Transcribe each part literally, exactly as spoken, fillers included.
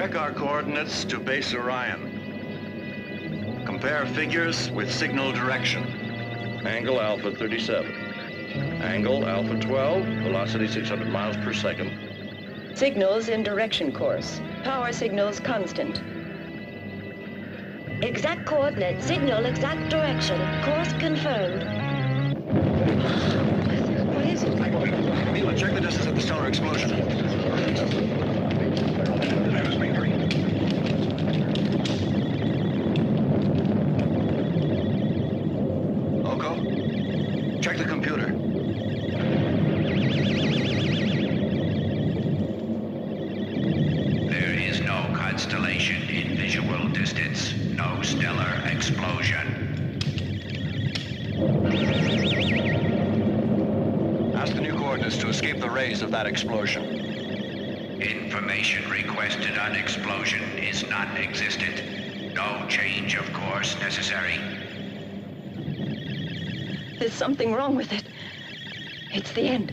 Check our coordinates to base Orion. Compare figures with signal direction. Angle alpha thirty-seven. Angle alpha twelve, velocity six hundred miles per second. Signals in direction course. Power signals constant. Exact coordinate, signal, exact direction. Course confirmed. What is it? Mila, check the distance of the stellar explosion. Oko, check the computer. There is no constellation in visual distance. No stellar explosion. Ask the new coordinates to escape the rays of that explosion. Information requested on explosion is non-existent. No change of course necessary. There's something wrong with it. It's the end.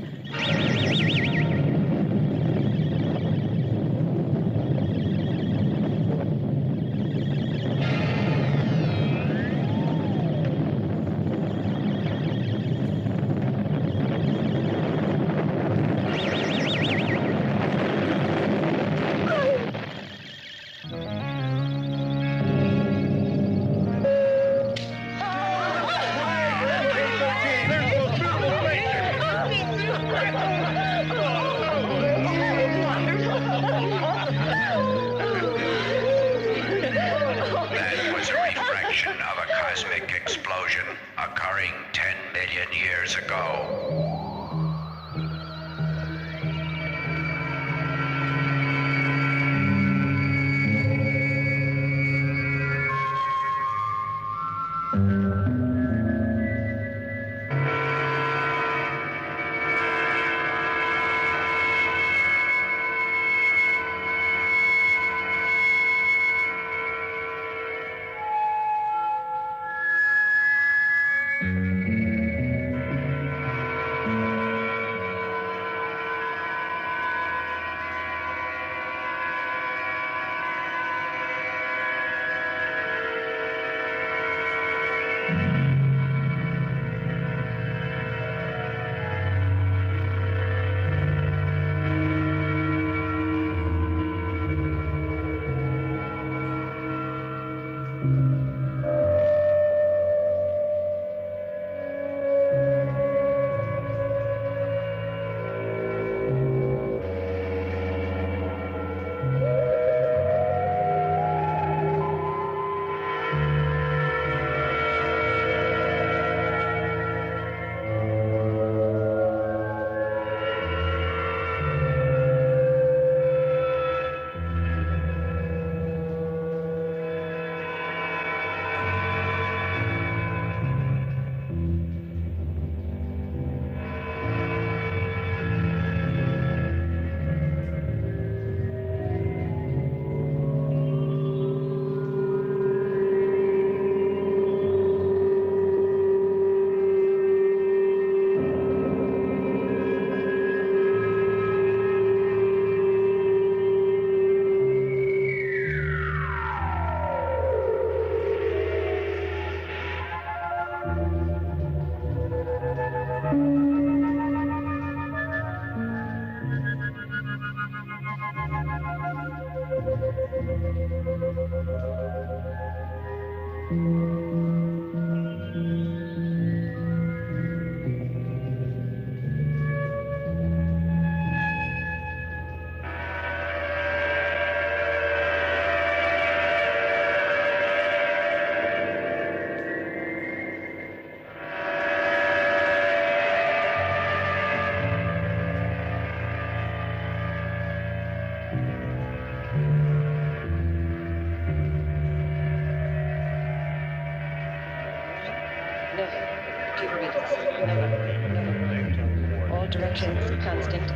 All directions constant.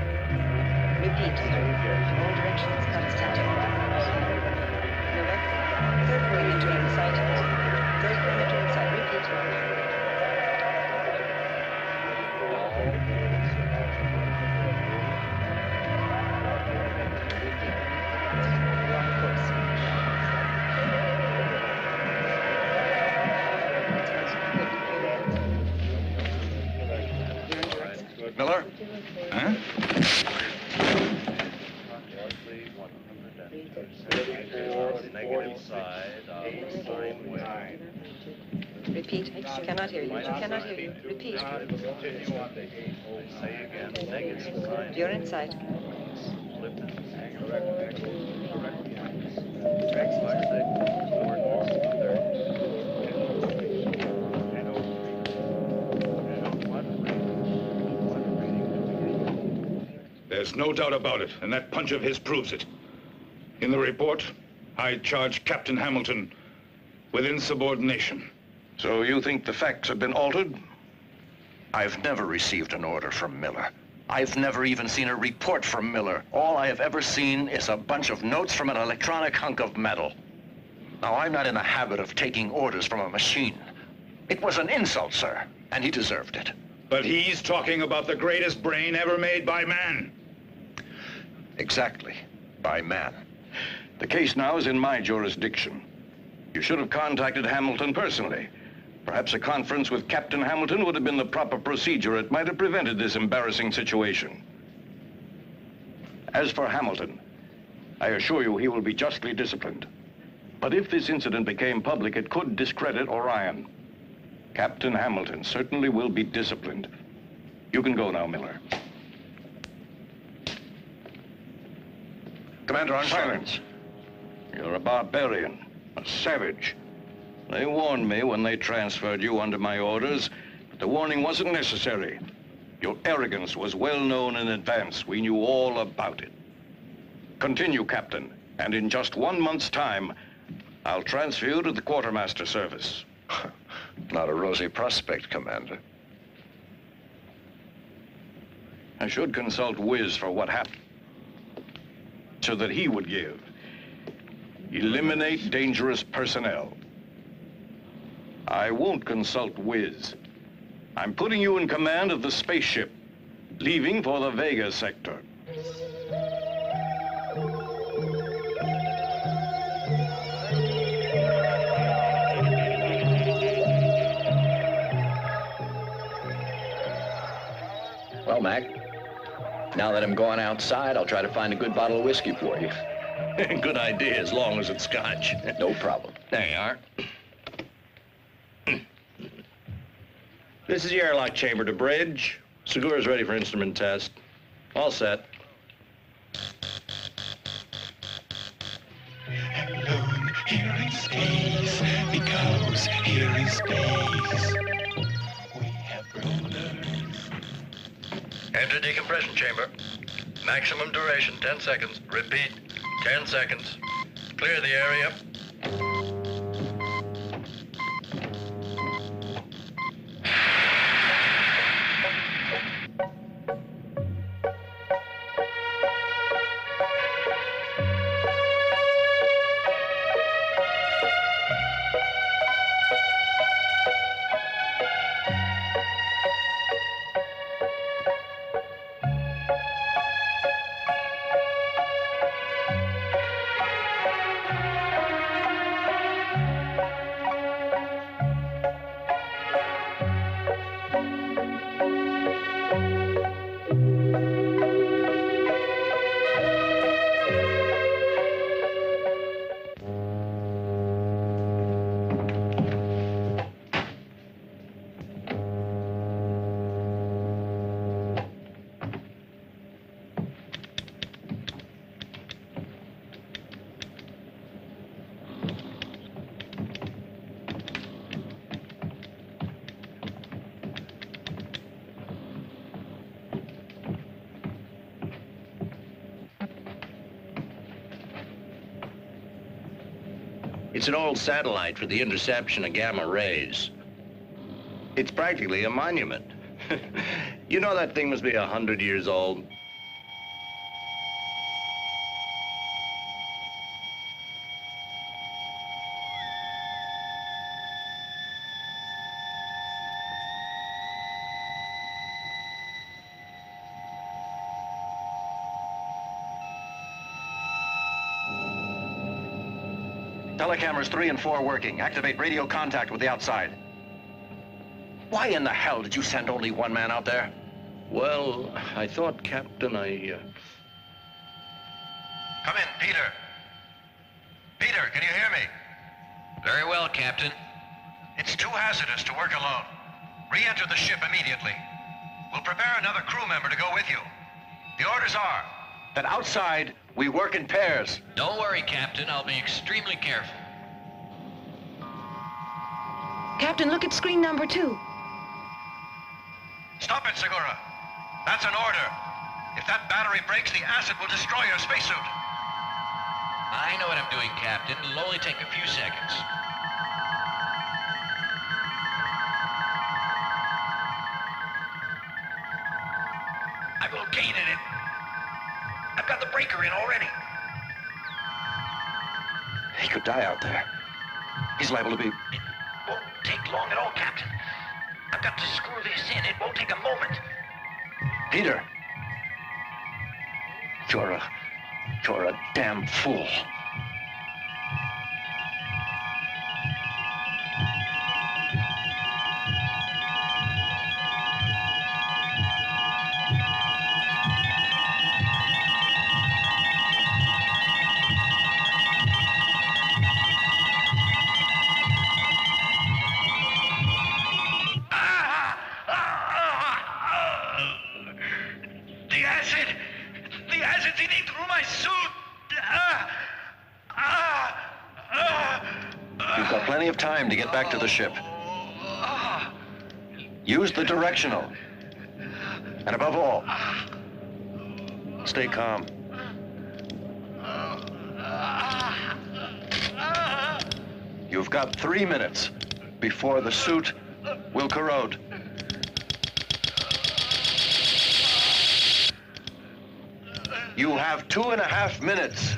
Repeat. All directions constant. Nova. Third perimeter in sight. Third perimeter in sight. Repeat. Long course. Repeat. Cannot hear you. Cannot hear you. Repeat. You're in sight. There's no doubt about it, and that punch of his proves it. In the report, I charge Captain Hamilton with insubordination. So you think the facts have been altered? I've never received an order from Miller. I've never even seen a report from Miller. All I have ever seen is a bunch of notes from an electronic hunk of metal. Now, I'm not in the habit of taking orders from a machine. It was an insult, sir, and he deserved it. But he's talking about the greatest brain ever made by man. Exactly, by man. The case now is in my jurisdiction. You should have contacted Hamilton personally. Perhaps a conference with Captain Hamilton would have been the proper procedure. It might have prevented this embarrassing situation. As for Hamilton, I assure you he will be justly disciplined. But if this incident became public, it could discredit Orion. Captain Hamilton certainly will be disciplined. You can go now, Miller. Commander, on silence. You're a barbarian, a savage. They warned me when they transferred you under my orders, but the warning wasn't necessary. Your arrogance was well known in advance. We knew all about it. Continue, Captain, and in just one month's time, I'll transfer you to the quartermaster service. Not a rosy prospect, Commander. I should consult Wiz for what happened, so that he would give. Eliminate dangerous personnel. I won't consult Wiz. I'm putting you in command of the spaceship, leaving for the Vega sector. Well, Mac, now that I'm going outside, I'll try to find a good bottle of whiskey for you. Good idea, as long as it's scotch. No problem. There you are. This is the airlock chamber to bridge. Segura's ready for instrument test. All set. Alone here in space, because here in space we have problems. Enter decompression chamber. Maximum duration, ten seconds. Repeat, ten seconds. Clear the area. It's an old satellite for the interception of gamma rays. It's practically a monument. You know that thing must be a hundred years old. Telecameras three and four working. Activate radio contact with the outside. Why in the hell did you send only one man out there? Well, I thought, Captain, I... Uh... Come in, Peter. Peter, can you hear me? Very well, Captain. It's too hazardous to work alone. Re-enter the ship immediately. We'll prepare another crew member to go with you. The orders are that outside, we work in pairs. Don't worry, Captain. I'll be extremely careful. Captain, look at screen number two. Stop it, Segura. That's an order. If that battery breaks, the acid will destroy your spacesuit. I know what I'm doing, Captain. It'll only take a few seconds. I've located it. I've got the breaker in already. He could die out there. He's liable to be... It won't take long at all, Captain. I've got to screw this in. It won't take a moment. Peter. You're a... You're a damn fool. Plenty of time to get back to the ship. Use the directional. And above all, stay calm. You've got three minutes before the suit will corrode. You have two and a half minutes.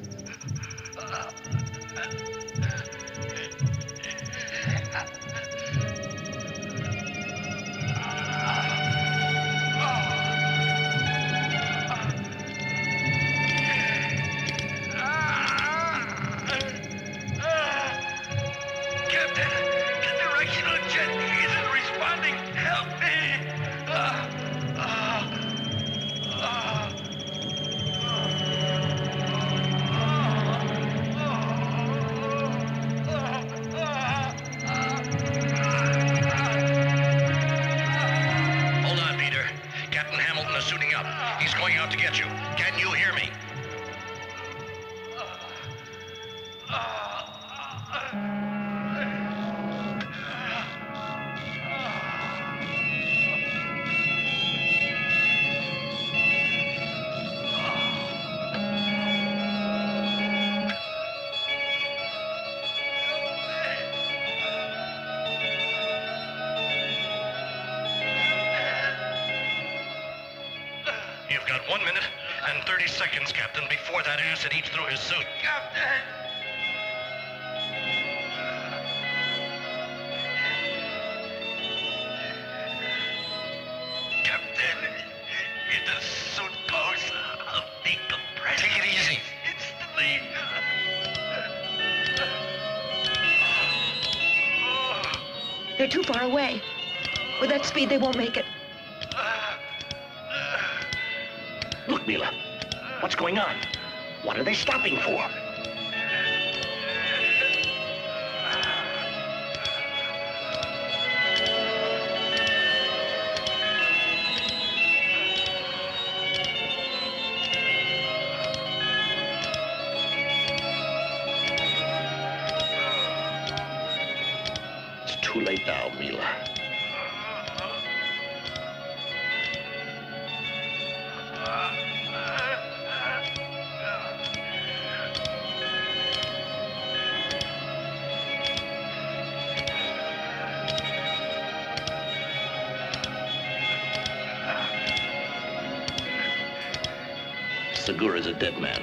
One minute and thirty seconds, Captain, before that acid eats through his suit. Captain! Captain, if the suit goes, I'll decompress. Take it easy. Instantly. They're too far away. With that speed, they won't make it. Look, Mila. What's going on? What are they stopping for? It's too late now, Mila. Segura's a dead man.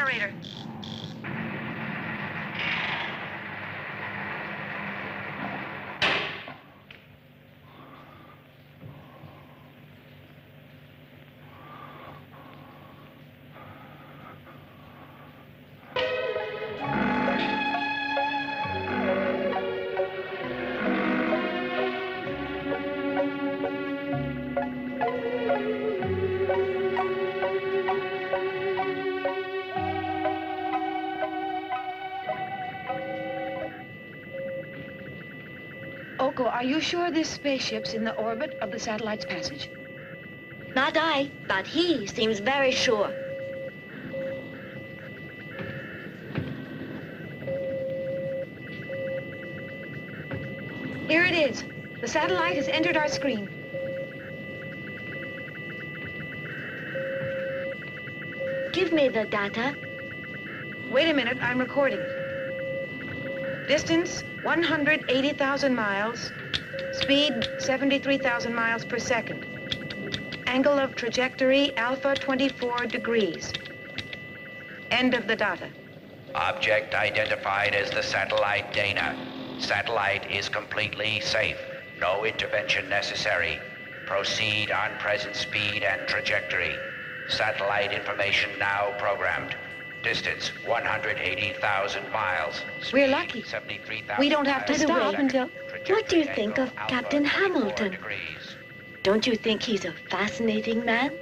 operator. Are you sure this spaceship's in the orbit of the satellite's passage? Not I, but he seems very sure. Here it is. The satellite has entered our screen. Give me the data. Wait a minute, I'm recording. Distance, one hundred eighty thousand miles. Speed, seventy-three thousand miles per second. Angle of trajectory, alpha twenty-four degrees. End of the data. Object identified as the satellite Dana. Satellite is completely safe. No intervention necessary. Proceed on present speed and trajectory. Satellite information now programmed. Distance, one hundred eighty thousand miles. Speed, We're lucky. We don't have to stop until... What do you think of Captain Hamilton? Don't you think he's a fascinating man?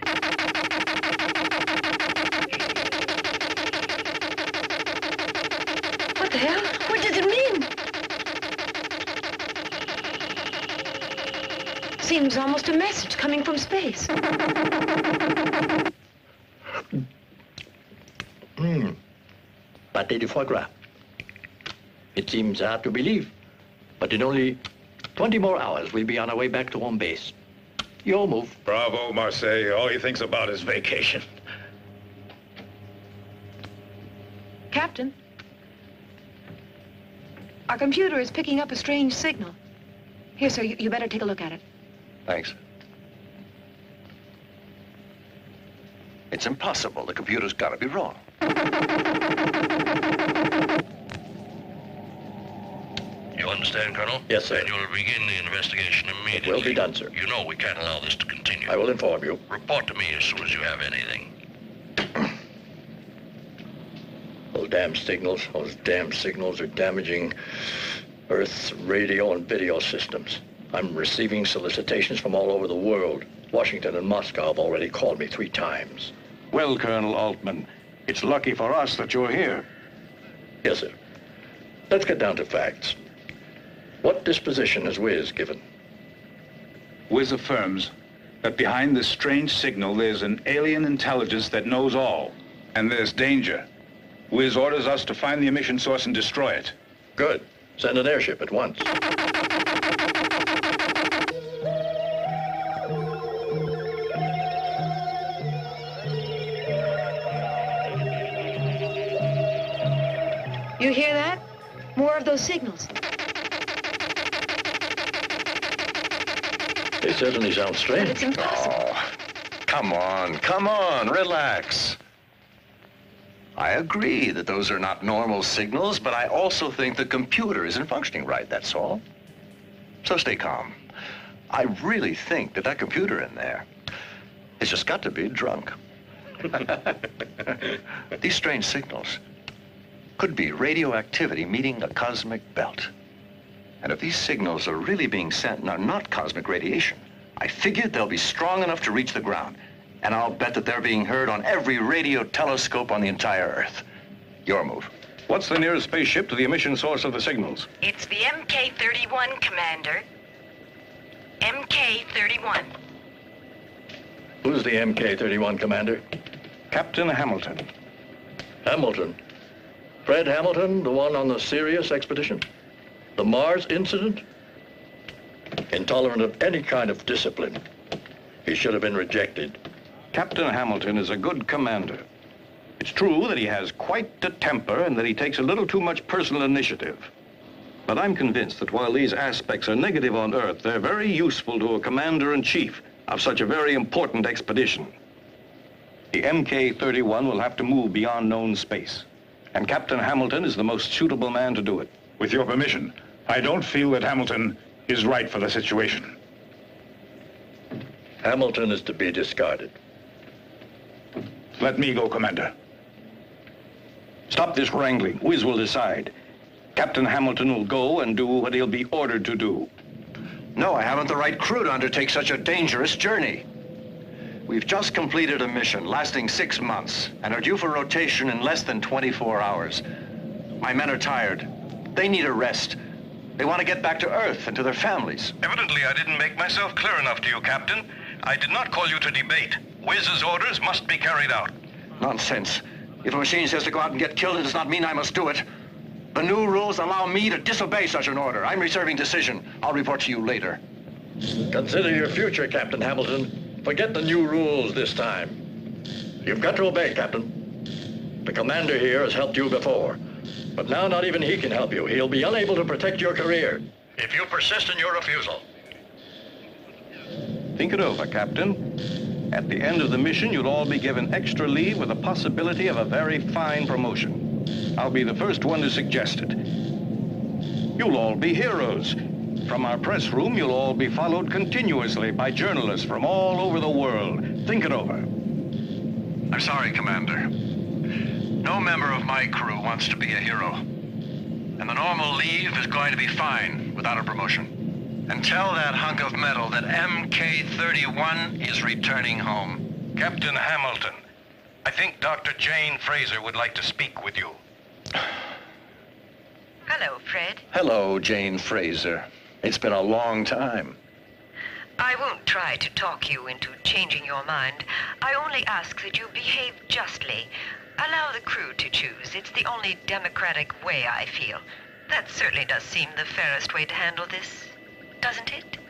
What the hell? What does it mean? Seems almost a message coming from space. Hmm. Pâté de foie gras. It seems hard to believe, but in only twenty more hours, we'll be on our way back to home base. Your move. Bravo, Marseille. All he thinks about is vacation. Captain, our computer is picking up a strange signal. Here, sir, you, you better take a look at it. Thanks. It's impossible. The computer's got to be wrong. You understand, Colonel? Yes, sir. And you'll begin the investigation immediately. It will be done, sir. You know we can't allow this to continue. I will inform you. Report to me as soon as you have anything. Those damn signals, those damn signals are damaging Earth's radio and video systems. I'm receiving solicitations from all over the world. Washington and Moscow have already called me three times. Well, Colonel Altman, it's lucky for us that you're here. Yes, sir. Let's get down to facts. What disposition has Wiz given? Wiz affirms that behind this strange signal there's an alien intelligence that knows all, and there's danger. Wiz orders us to find the emission source and destroy it. Good. Send an airship at once. You hear that? More of those signals. They certainly sound strange. But it's impossible. Oh, come on, come on, relax. I agree that those are not normal signals, but I also think the computer isn't functioning right, that's all. So stay calm. I really think that that computer in there has just got to be drunk. These strange signals could be radioactivity meeting a cosmic belt. And if these signals are really being sent and are not cosmic radiation, I figured they'll be strong enough to reach the ground. And I'll bet that they're being heard on every radio telescope on the entire Earth. Your move. What's the nearest spaceship to the emission source of the signals? It's the M K thirty-one, Commander. M K thirty-one. Who's the M K thirty-one commander? Captain Hamilton. Hamilton? Fred Hamilton, the one on the Sirius expedition? The Mars incident? Intolerant of any kind of discipline. He should have been rejected. Captain Hamilton is a good commander. It's true that he has quite a temper and that he takes a little too much personal initiative. But I'm convinced that while these aspects are negative on Earth, they're very useful to a commander-in-chief of such a very important expedition. The M K thirty-one will have to move beyond known space. And Captain Hamilton is the most suitable man to do it. With your permission, I don't feel that Hamilton is right for the situation. Hamilton is to be discarded. Let me go, Commander. Stop this wrangling. Wiz will decide. Captain Hamilton will go and do what he'll be ordered to do. No, I haven't the right crew to undertake such a dangerous journey. We've just completed a mission lasting six months and are due for rotation in less than twenty-four hours. My men are tired. They need a rest. They want to get back to Earth and to their families. Evidently, I didn't make myself clear enough to you, Captain. I did not call you to debate. Wiz's orders must be carried out. Nonsense. If a machine says to go out and get killed, it does not mean I must do it. The new rules allow me to disobey such an order. I'm reserving decision. I'll report to you later. Consider your future, Captain Hamilton. Forget the new rules this time. You've got to obey, Captain. The commander here has helped you before. But now not even he can help you. He'll be unable to protect your career if you persist in your refusal. Think it over, Captain. At the end of the mission, you'll all be given extra leave with the possibility of a very fine promotion. I'll be the first one to suggest it. You'll all be heroes. From our press room, you'll all be followed continuously by journalists from all over the world. Think it over. I'm sorry, Commander. No member of my crew wants to be a hero. And the normal leave is going to be fine without a promotion. And tell that hunk of metal that M K thirty-one is returning home. Captain Hamilton, I think Doctor Jane Fraser would like to speak with you. Hello, Fred. Hello, Jane Fraser. It's been a long time. I won't try to talk you into changing your mind. I only ask that you behave justly. Allow the crew to choose. It's the only democratic way, I feel. That certainly does seem the fairest way to handle this, doesn't it?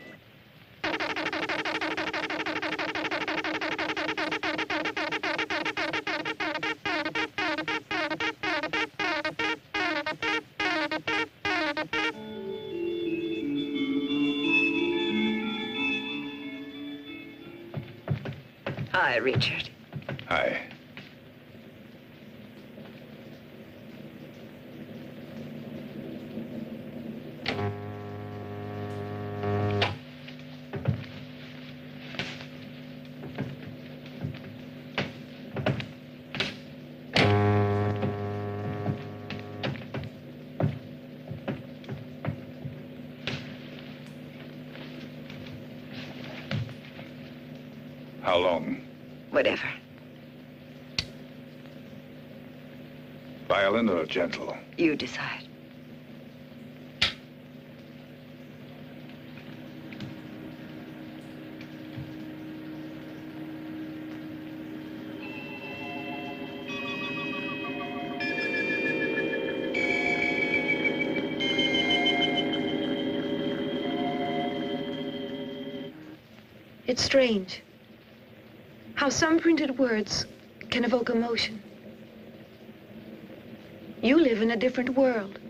Hi, Richard. Hi. How long? Whatever. Violent or gentle? You decide. It's strange how some printed words can evoke emotion. You live in a different world.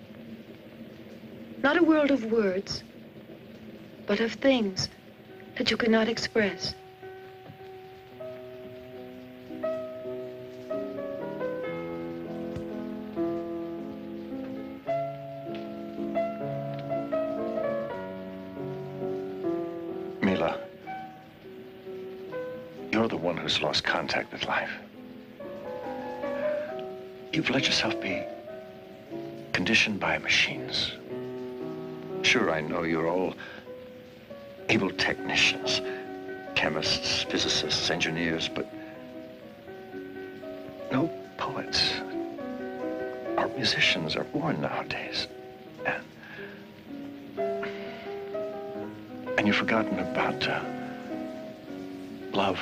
Not a world of words, but of things that you cannot express. Mila, you're the one who's lost contact with life. You've let yourself be conditioned by machines. Sure, I know you're all able technicians, chemists, physicists, engineers, but no poets or musicians are born nowadays. And, and you've forgotten about uh, love.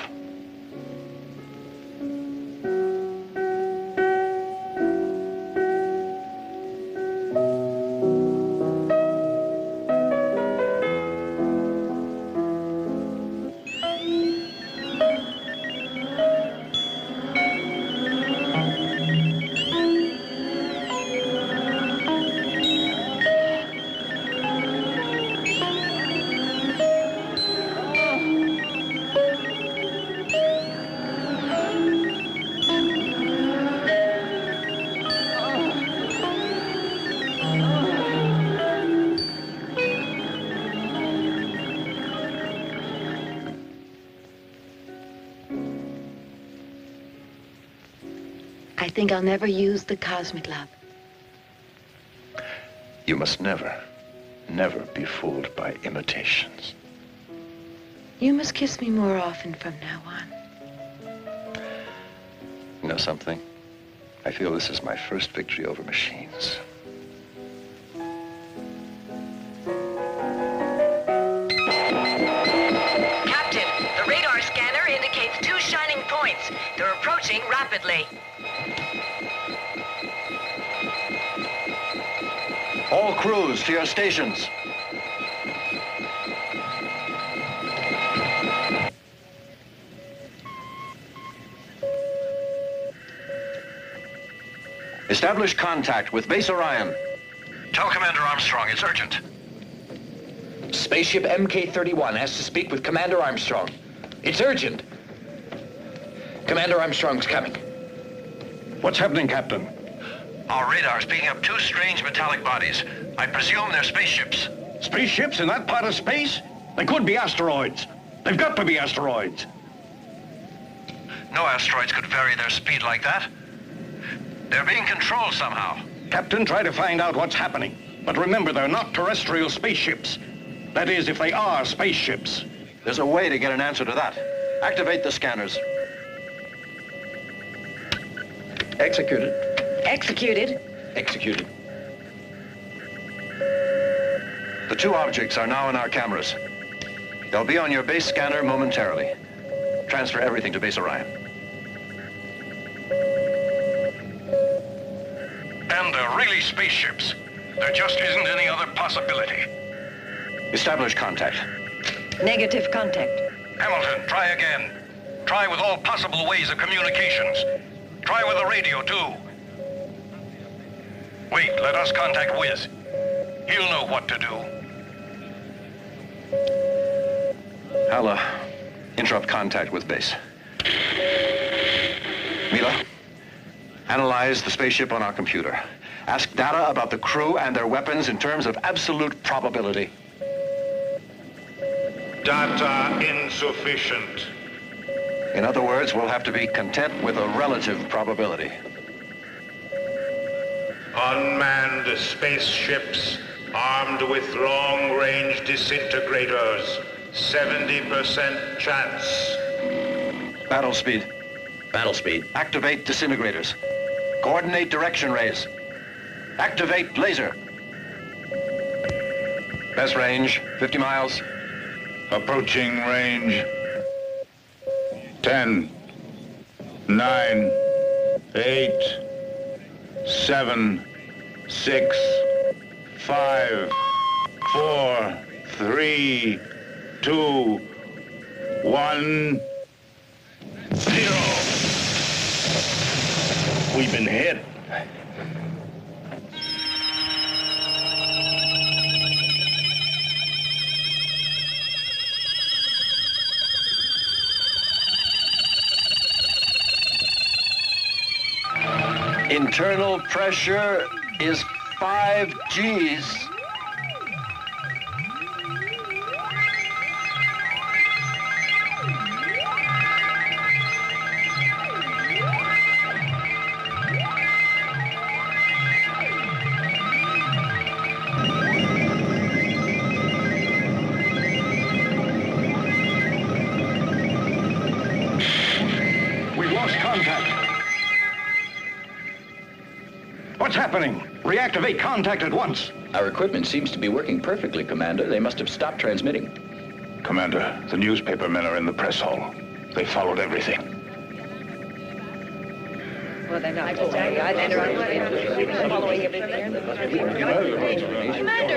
I think I'll never use the cosmic love. You must never, never be fooled by imitations. You must kiss me more often from now on. You know something? I feel this is my first victory over machines. Captain, the radar scanner indicates two shining points. They're approaching rapidly. All crews to your stations. Establish contact with Base Orion. Tell Commander Armstrong it's urgent. Spaceship M K thirty-one has to speak with Commander Armstrong. It's urgent. Commander Armstrong's coming. What's happening, Captain? Our radar's picking up two strange metallic bodies. I presume they're spaceships. Spaceships in that part of space? They could be asteroids. They've got to be asteroids. No asteroids could vary their speed like that. They're being controlled somehow. Captain, try to find out what's happening. But remember, they're not terrestrial spaceships. That is, if they are spaceships. There's a way to get an answer to that. Activate the scanners. Executed. Executed. Executed. The two objects are now in our cameras. They'll be on your base scanner momentarily. Transfer everything to Base Orion. And they're really spaceships. There just isn't any other possibility. Establish contact. Negative contact. Hamilton, try again. Try with all possible ways of communications. Try with the radio, too. Wait, let us contact Wiz. He'll know what to do. I'll, uh, interrupt contact with base. Mila, analyze the spaceship on our computer. Ask data about the crew and their weapons in terms of absolute probability. Data insufficient. In other words, we'll have to be content with a relative probability. Unmanned spaceships armed with long-range disintegrators. seventy percent chance. Battle speed. Battle speed. Activate disintegrators. Coordinate direction rays. Activate laser. Best range, fifty miles. Approaching range. Ten. Nine. Eight. Seven. Six. Five. Four. Three. Two. One. Zero. We've been hit. Internal pressure is five G's. We've lost contact. What's happening? Reactivate contact at once. Our equipment seems to be working perfectly, Commander. They must have stopped transmitting. Commander, the newspaper men are in the press hall. They followed everything. Well, they're not. They're following everything. Commander!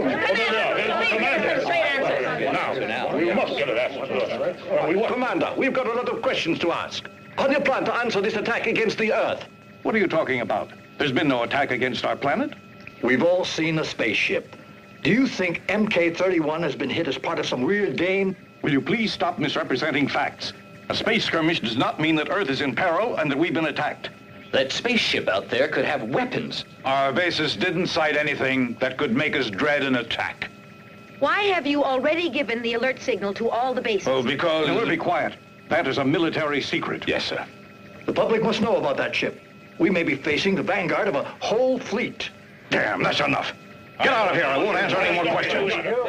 Now, we must get an answer. Commander, we've got a lot of questions to ask. How do you plan to answer this attack against the Earth? What are you talking about? There's been no attack against our planet. We've all seen a spaceship. Do you think M K thirty-one has been hit as part of some weird game? Will you please stop misrepresenting facts? A space skirmish does not mean that Earth is in peril and that we've been attacked. That spaceship out there could have weapons. Our bases didn't cite anything that could make us dread an attack. Why have you already given the alert signal to all the bases? Well, because... Now, we'll be quiet. That is a military secret. Yes, sir. The public must know about that ship. We may be facing the vanguard of a whole fleet. Damn, that's enough. Get out of here. I won't answer any more questions.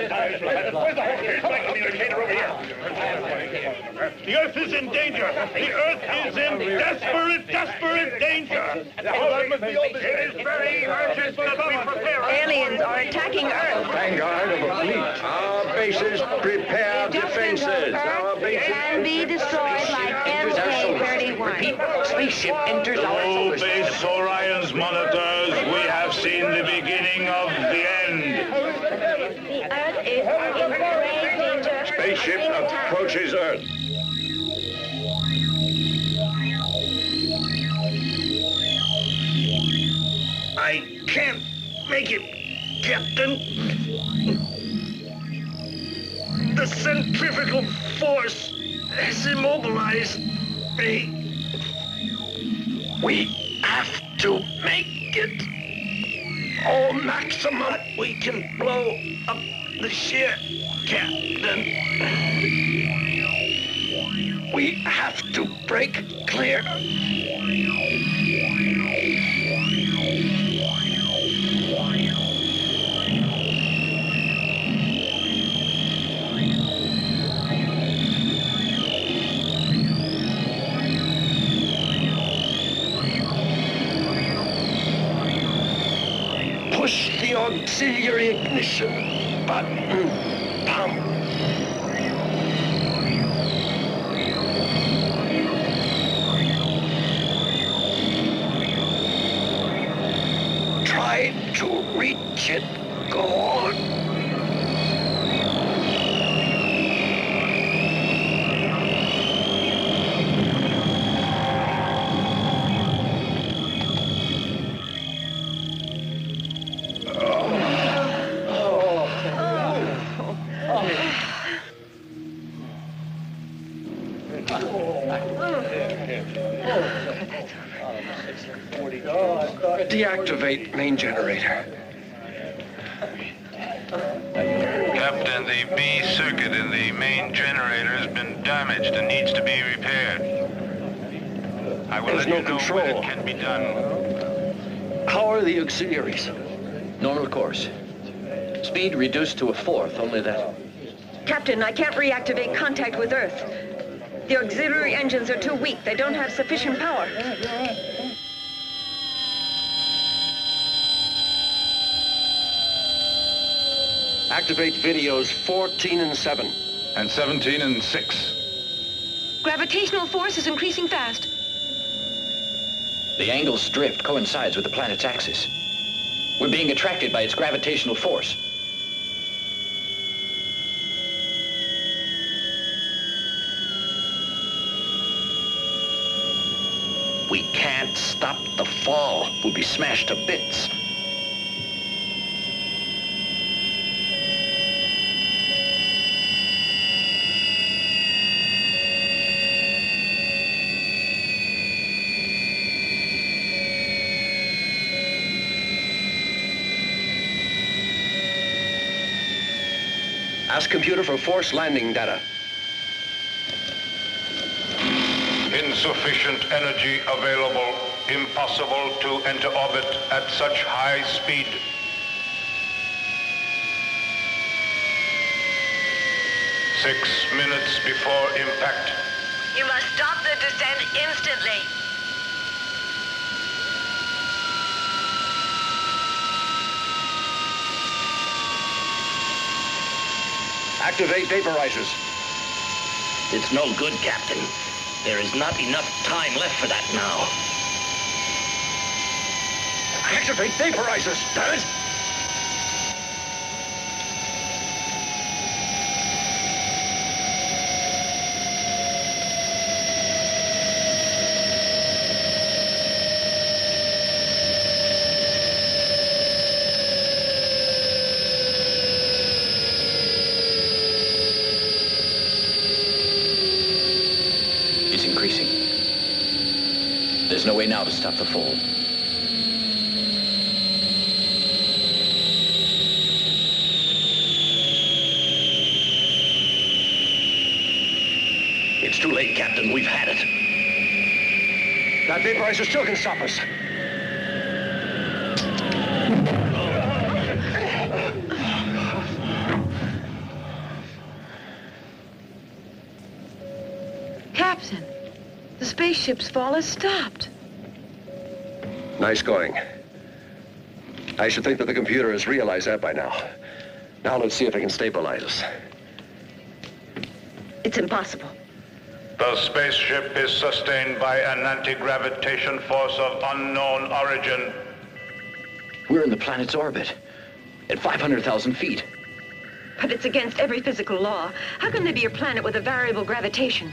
The Earth is in danger. The Earth is in desperate, desperate danger. It is very urgent that we prepare. Aliens are attacking Earth. Vanguard of a fleet. Our bases prepare defenses. Our bases Can be destroyed like M K thirty-one. Spaceship enters our solar system. Base Orion's monitors, we have seen the beginning of the end. The Earth is in great danger. Spaceship approaches Earth. I can't make it, Captain. The centrifugal force has immobilized me. We have to make it all maximum we can blow up the ship, Captain. We have to break clear. Push the auxiliary ignition button. Pump. Try to reach it. Go on. Deactivate main generator. Captain, the B circuit in the main generator has been damaged and needs to be repaired. I will There's let no you know control. when it can be done. How are the auxiliaries? Normal course. Speed reduced to a fourth, only that. Captain, I can't reactivate contact with Earth. The auxiliary engines are too weak. They don't have sufficient power. Activate videos fourteen and seven. And seventeen and six. Gravitational force is increasing fast. The angle's drift coincides with the planet's axis. We're being attracted by its gravitational force. We can't stop the fall. We'll be smashed to bits. Ask computer for force landing data. Insufficient energy available. Impossible to enter orbit at such high speed. Six minutes before impact. You must stop the descent instantly. Activate vaporizers. It's no good, Captain. There is not enough time left for that now. Activate vaporizers, damn it! It's increasing. There's no way now to stop the fall. It's too late, Captain. We've had it. That vaporizer still can stop us. Captain, the spaceship's fall has stopped. Nice going. I should think that the computer has realized that by now. Now let's see if it can stabilize us. It's impossible. The spaceship is sustained by an anti-gravitation force of unknown origin. We're in the planet's orbit, at five hundred thousand feet. But it's against every physical law. How can there be a planet with a variable gravitation?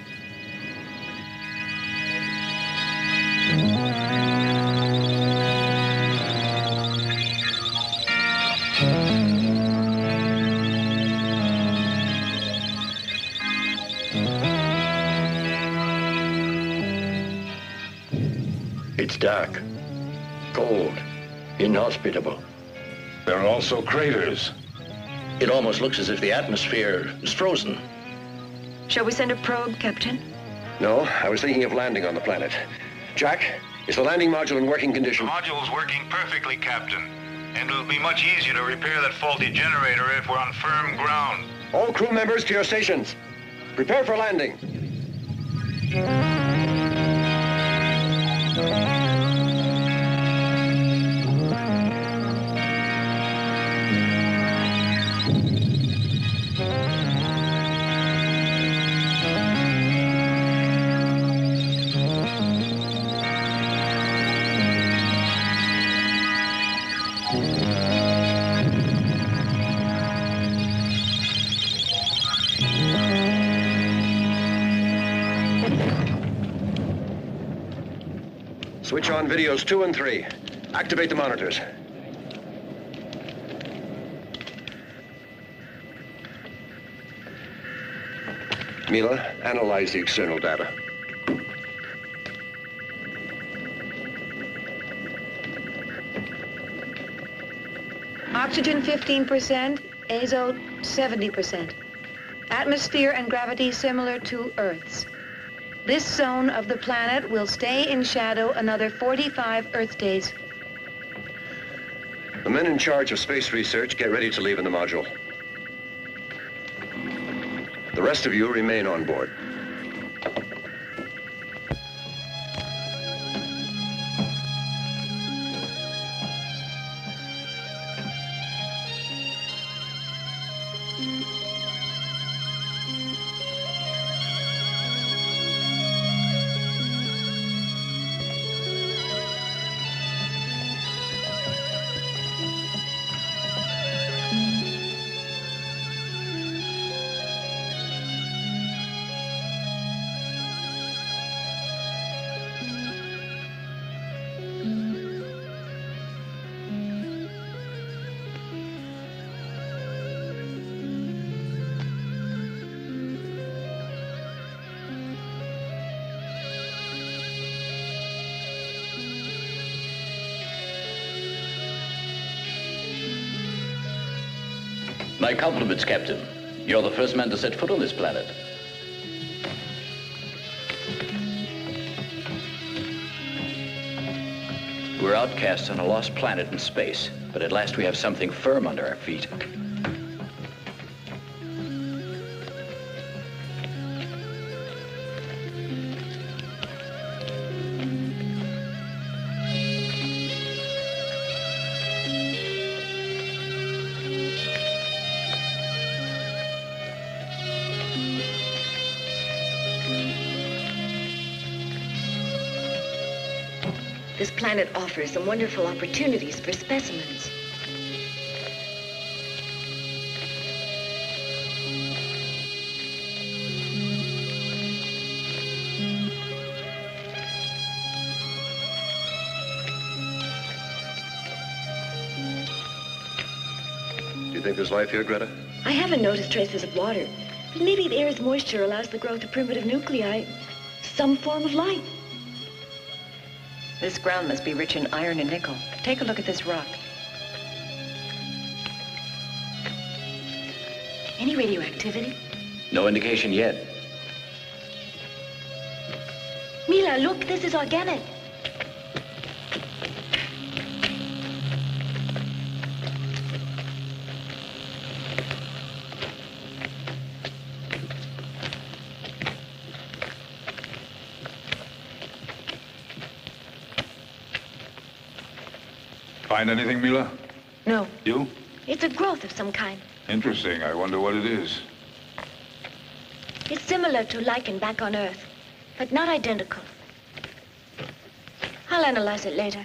It's dark, cold, inhospitable. There are also craters. It almost looks as if the atmosphere is frozen. Shall we send a probe, Captain? No, I was thinking of landing on the planet. Jack, is the landing module in working condition? The module's working perfectly, Captain. And it'll be much easier to repair that faulty generator if we're on firm ground. All crew members to your stations. Prepare for landing. Switch on videos two and three. Activate the monitors. Mila, analyze the external data. Oxygen fifteen percent, azote seventy percent. Atmosphere and gravity similar to Earth's. This zone of the planet will stay in shadow another forty-five Earth days. The men in charge of space research get ready to leave in the module. The rest of you remain on board. My compliments, Captain. You're the first man to set foot on this planet. We're outcasts on a lost planet in space, but at last we have something firm under our feet. This planet offers some wonderful opportunities for specimens. Do you think there's life here, Greta? I haven't noticed traces of water, but maybe the air's moisture allows the growth of primitive nuclei, some form of life. This ground must be rich in iron and nickel. Take a look at this rock. Any radioactivity? No indication yet. Mila, look, this is organic. Find anything, Mila? No. You? It's a growth of some kind. Interesting. I wonder what it is. It's similar to lichen back on Earth, but not identical. I'll analyze it later.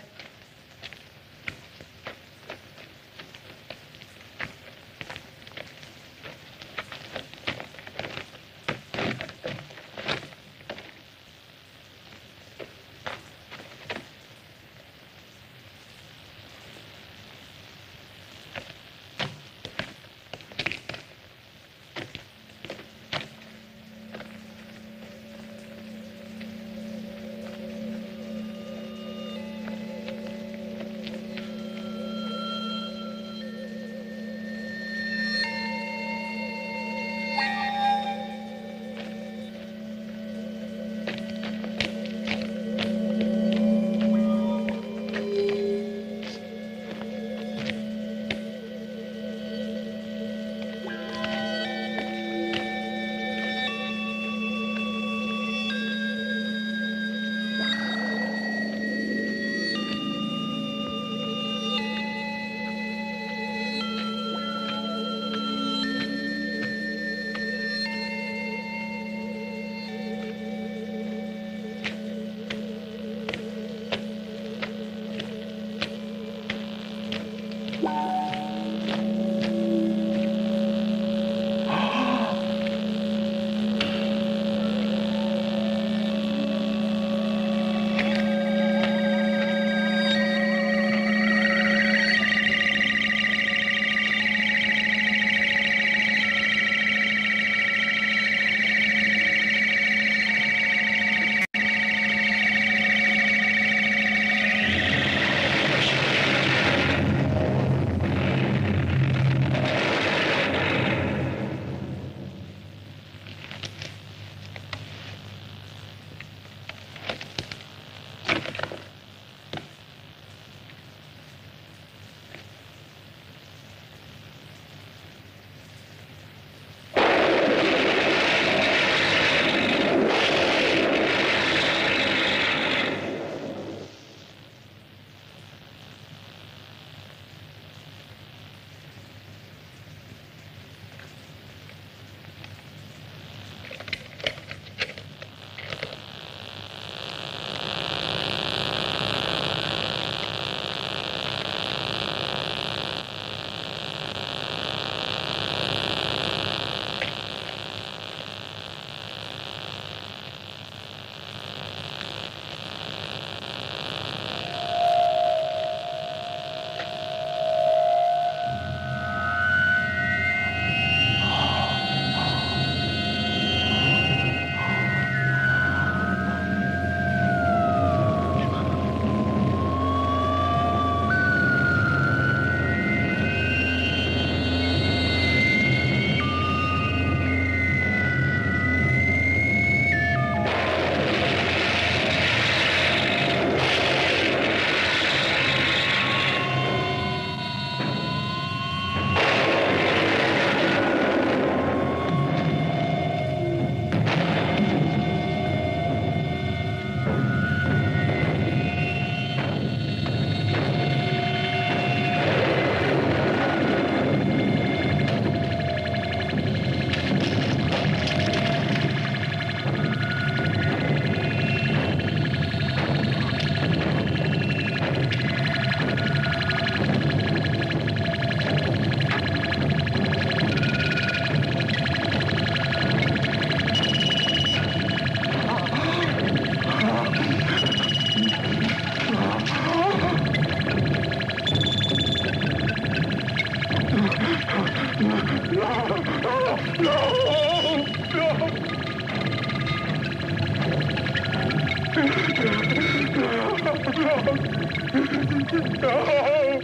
No!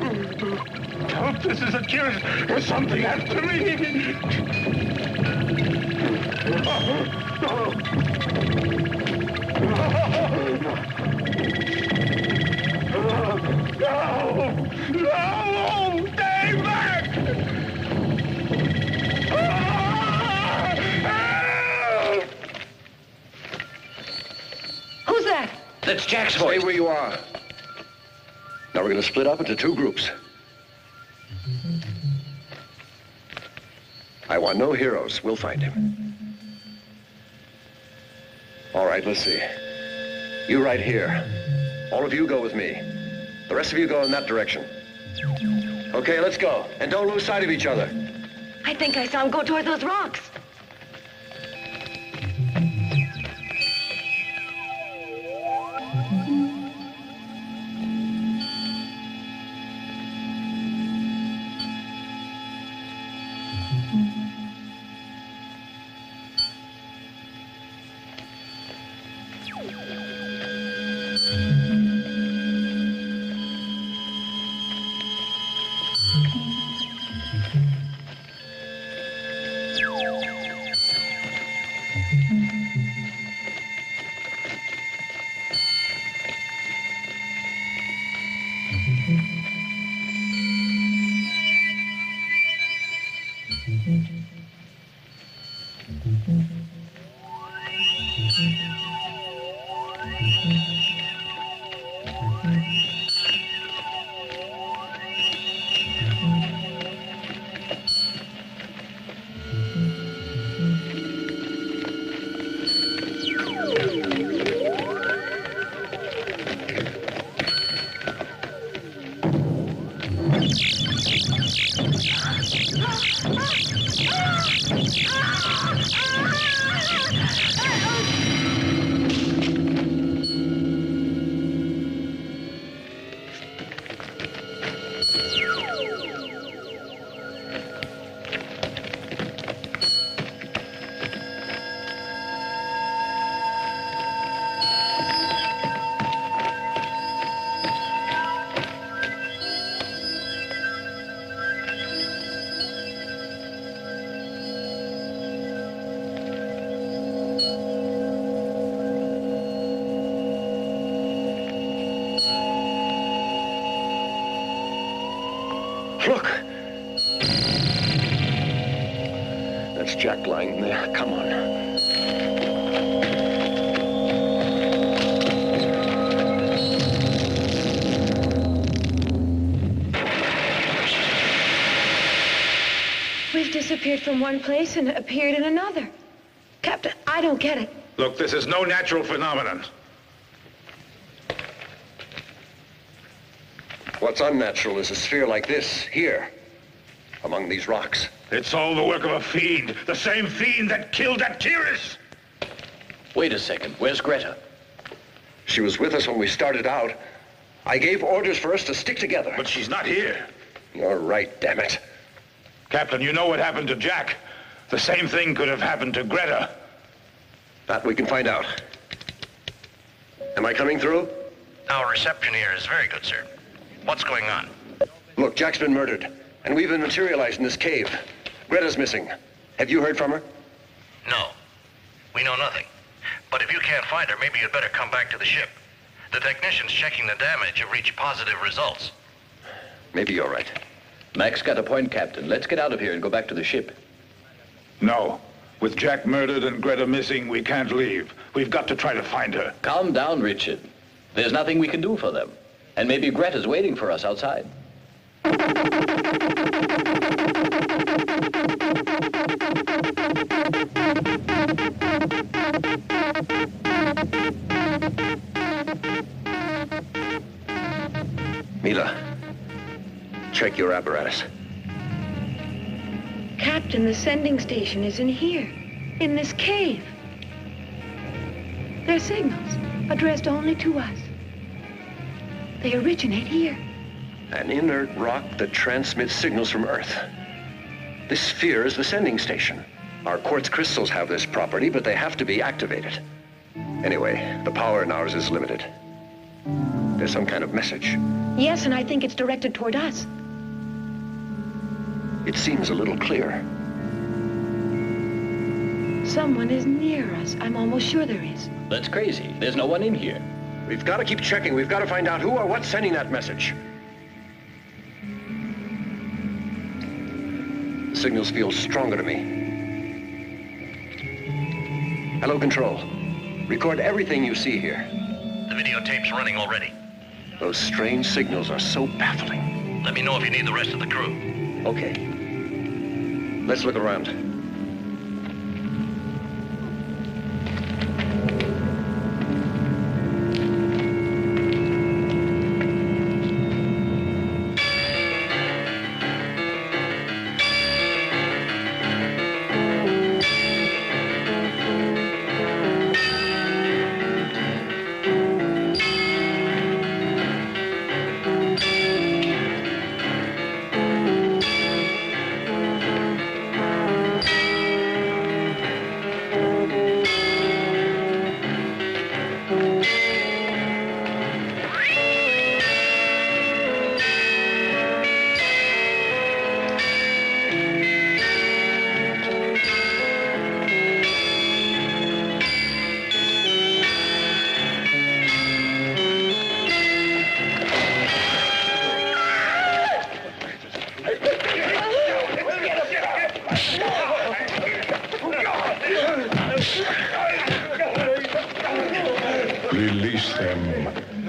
Don't, this is a cure. There's something after me. No! No! Stay back! Who's that? That's Jack's voice. Stay where you are. Now we're going to split up into two groups. I want no heroes. We'll find him. All right, let's see. You right here. All of you go with me. The rest of you go in that direction. Okay, let's go. And don't lose sight of each other. I think I saw him go toward those rocks. Look! That's Jack lying there. Come on. We've disappeared from one place and appeared in another. Captain, I don't get it. Look, this is no natural phenomenon. What's unnatural is a sphere like this, here, among these rocks. It's all the work of a fiend, the same fiend that killed Atiris. Wait a second, where's Greta? She was with us when we started out. I gave orders for us to stick together. But she's not here. You're right, damn it. Captain, you know what happened to Jack. The same thing could have happened to Greta. That we can find out. Am I coming through? Our reception here is very good, sir. What's going on? Look, Jack's been murdered, and we've been materialized in this cave. Greta's missing. Have you heard from her? No. We know nothing. But if you can't find her, maybe you'd better come back to the ship. The technicians checking the damage have reached positive results. Maybe you're right. Mac's got a point, Captain. Let's get out of here and go back to the ship. No. With Jack murdered and Greta missing, we can't leave. We've got to try to find her. Calm down, Richard. There's nothing we can do for them. And maybe Greta's waiting for us outside. Mila, check your apparatus. Captain, the sending station is in here, in this cave. They're signals addressed only to us. They originate here. An inert rock that transmits signals from Earth. This sphere is the sending station. Our quartz crystals have this property, but they have to be activated. Anyway, the power in ours is limited. There's some kind of message. Yes, and I think it's directed toward us. It seems a little clear. Someone is near us. I'm almost sure there is. That's crazy. There's no one in here. We've got to keep checking. We've got to find out who or what's sending that message. The signals feel stronger to me. Hello, Control. Record everything you see here. The videotape's running already. Those strange signals are so baffling. Let me know if you need the rest of the crew. Okay. Let's look around. Release them.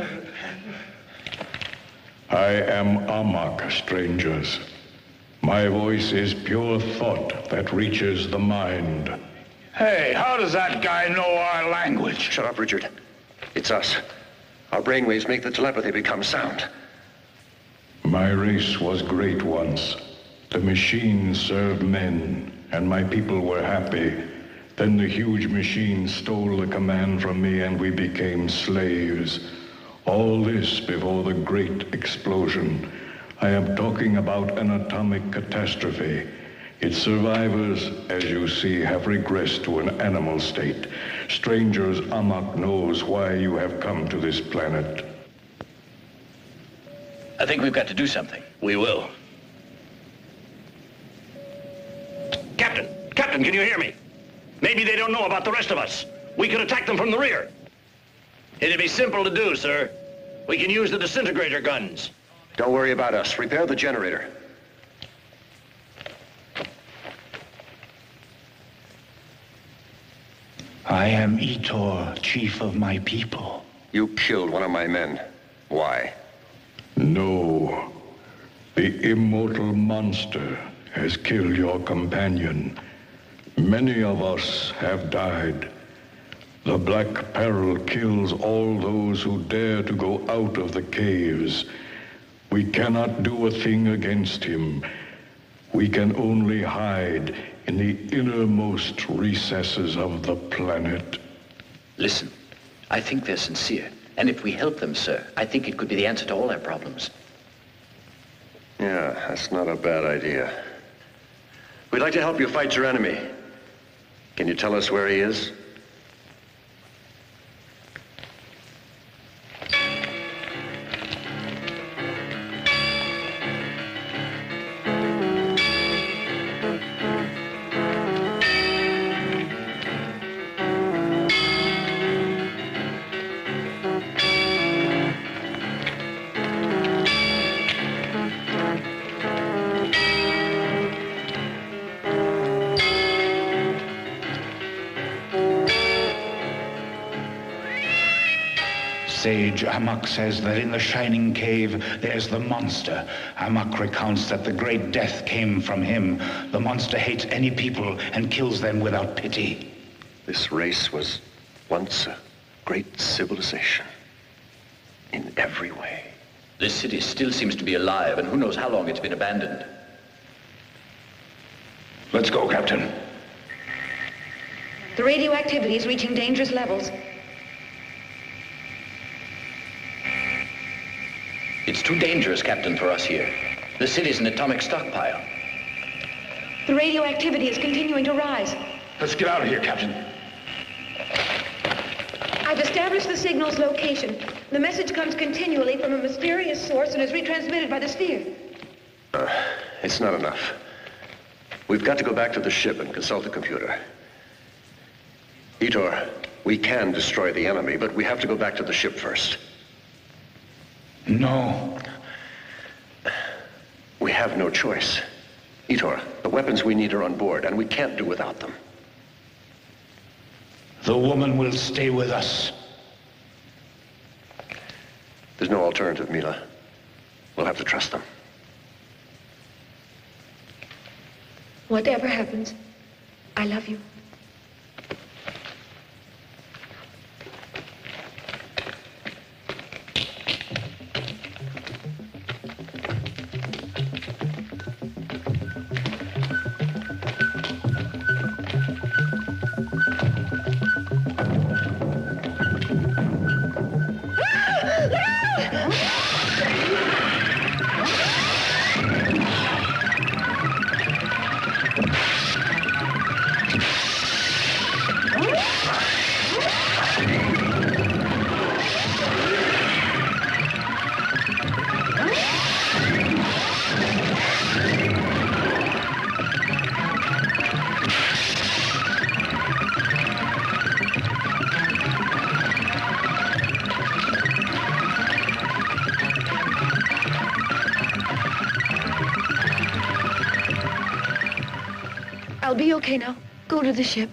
I am Amok, strangers. My voice is pure thought that reaches the mind. Hey, how does that guy know our language? Shut up, Richard. It's us. Our brainwaves make the telepathy become sound. My race was great once. The machines served men, and my people were happy. Then the huge machine stole the command from me, and we became slaves. All this before the great explosion. I am talking about an atomic catastrophe. Its survivors, as you see, have regressed to an animal state. Strangers, Amok knows why you have come to this planet. I think we've got to do something. We will. Captain! Captain, can you hear me? Maybe they don't know about the rest of us. We could attack them from the rear. It'd be simple to do, sir. We can use the disintegrator guns. Don't worry about us. Repair the generator. I am Etor, chief of my people. You killed one of my men. Why? No. The immortal monster has killed your companion. Many of us have died. The Black Peril kills all those who dare to go out of the caves. We cannot do a thing against him. We can only hide in the innermost recesses of the planet. Listen, I think they're sincere. And if we help them, sir, I think it could be the answer to all our problems. Yeah, that's not a bad idea. We'd like to help you fight your enemy. Can you tell us where he is? Sage Amok says that in the Shining Cave, there's the monster. Amok recounts that the great death came from him. The monster hates any people and kills them without pity. This race was once a great civilization. In every way. This city still seems to be alive, and who knows how long it's been abandoned. Let's go, Captain. The radioactivity is reaching dangerous levels. It's too dangerous, Captain, for us here. The city's an atomic stockpile. The radioactivity is continuing to rise. Let's get out of here, Captain. I've established the signal's location. The message comes continually from a mysterious source and is retransmitted by the sphere. Uh, it's not enough. We've got to go back to the ship and consult the computer. Etor, we can destroy the enemy, but we have to go back to the ship first. No. We have no choice. Etor, the weapons we need are on board, and we can't do without them. The woman will stay with us. There's no alternative, Mila. We'll have to trust them. Whatever happens, I love you. I'll be okay now. Go to the ship.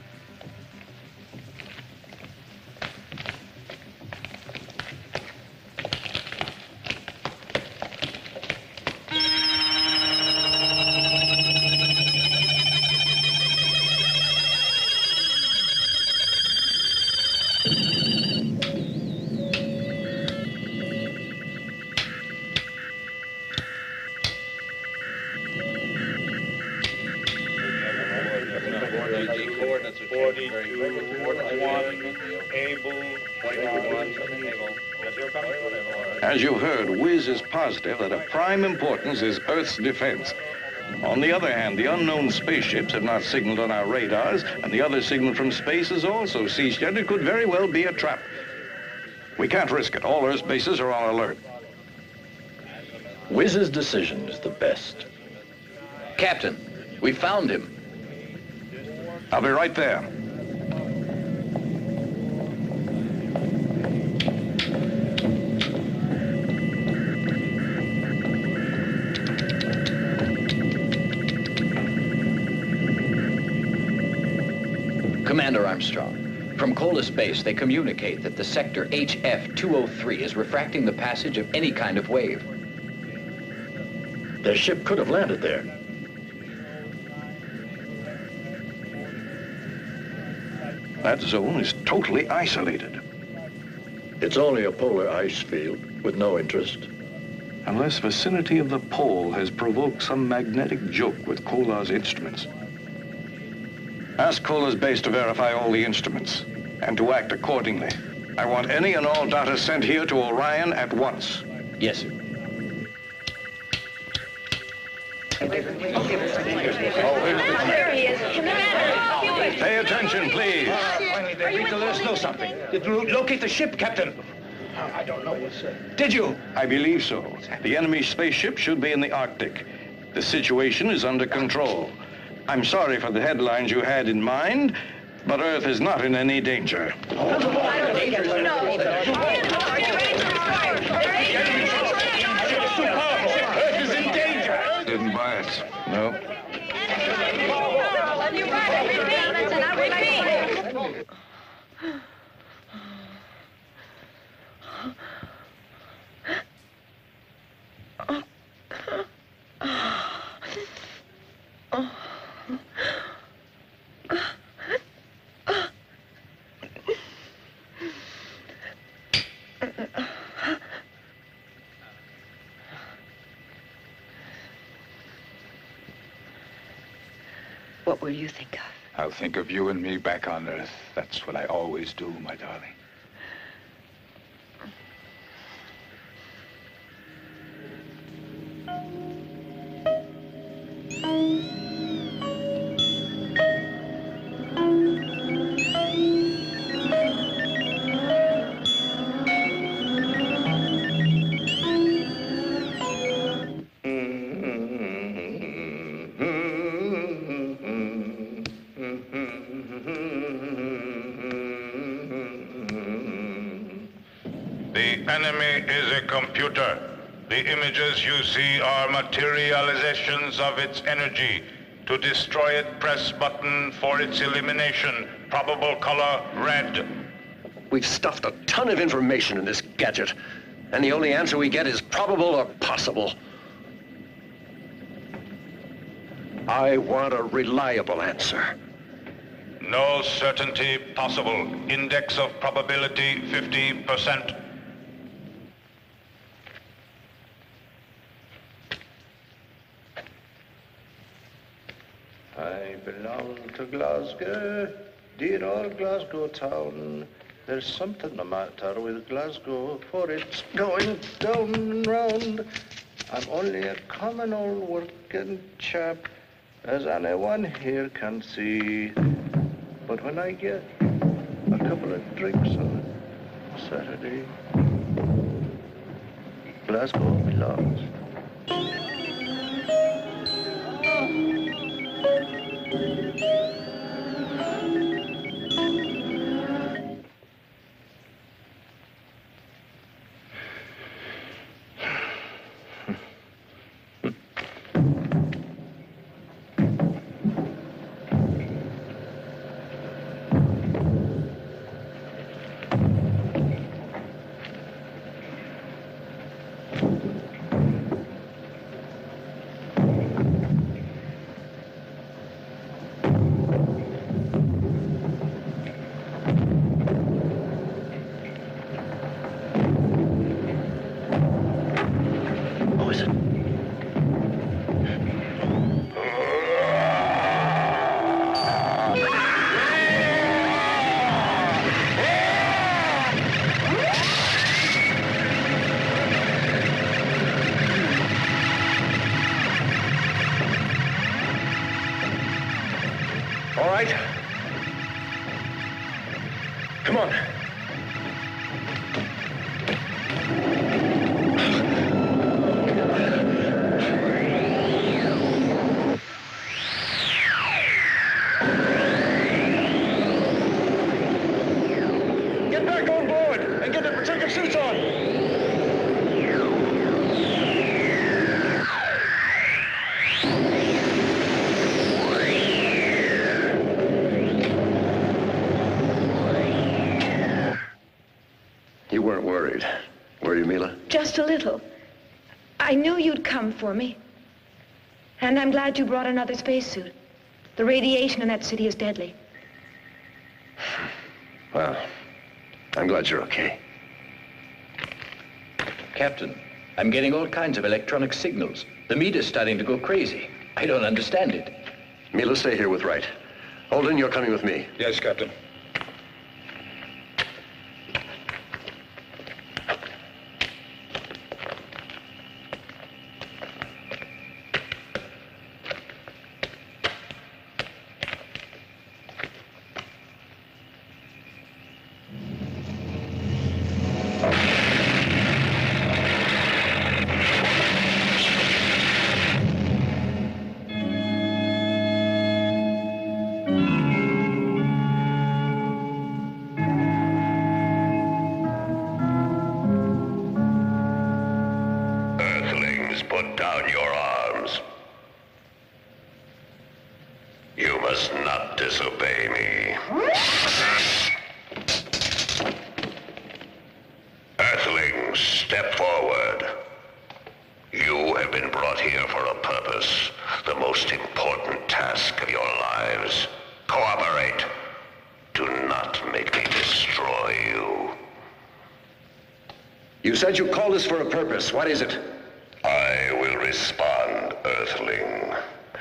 As you've heard, Wiz is positive that of prime importance is Earth's defense. On the other hand, the unknown spaceships have not signaled on our radars, and the other signal from space has also ceased, yet it could very well be a trap. We can't risk it. All Earth's bases are on alert. Wiz's decision is the best. Captain, we found him. I'll be right there. Commander Armstrong, from Cola Space, they communicate that the sector H F two oh three is refracting the passage of any kind of wave. Their ship could have landed there. That zone is totally isolated. It's only a polar ice field with no interest. Unless vicinity of the pole has provoked some magnetic joke with Kola's instruments. Ask Kola's base to verify all the instruments and to act accordingly. I want any and all data sent here to Orion at once. Yes, sir. There he is. Commander! Pay attention, please. Uh, finally, they agreed to let us know something. Did you locate the ship, Captain? I don't know what's uh... Did you? I believe so. The enemy spaceship should be in the Arctic. The situation is under control. I'm sorry for the headlines you had in mind, but Earth is not in any danger. Earth is in danger. Didn't buy it. No. What will you think of? I'll think of you and me back on Earth. That's what I always do, my darling. The images you see are materializations of its energy. To destroy it, press button for its elimination. Probable color, red. We've stuffed a ton of information in this gadget. And the only answer we get is probable or possible. I want a reliable answer. No certainty possible. Index of probability fifty percent. I belong to Glasgow, dear old Glasgow town. There's something the matter with Glasgow, for it's going down and round. I'm only a common old working chap, as anyone here can see. But when I get a couple of drinks on Saturday, Glasgow belongs. Come on. Get back on board and get the protective suits on. You weren't worried, were you, Mila? Just a little. I knew you'd come for me. And I'm glad you brought another spacesuit. The radiation in that city is deadly. Well, I'm glad you're okay. Captain, I'm getting all kinds of electronic signals. The meter's starting to go crazy. I don't understand it. Mila, stay here with Wright. Holden, you're coming with me. Yes, Captain. You said you called us for a purpose. What is it? I will respond, Earthling.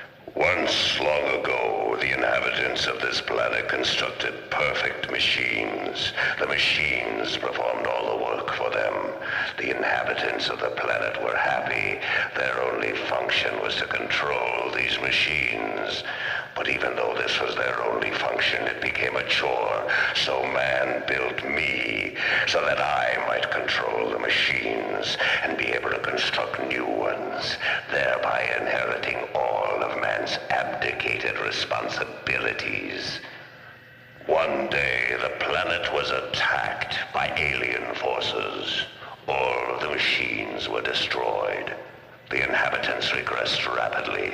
Once long ago, the inhabitants of this planet constructed perfect machines. The machines performed all the work for them. The inhabitants of the planet were happy. Their only function was to control these machines. But even though this was their only function, it became a chore. So man built me so that I might control the machines and be able to construct new ones, thereby inheriting all of man's abdicated responsibilities. One day, the planet was attacked by alien forces. All of the machines were destroyed. The inhabitants regressed rapidly.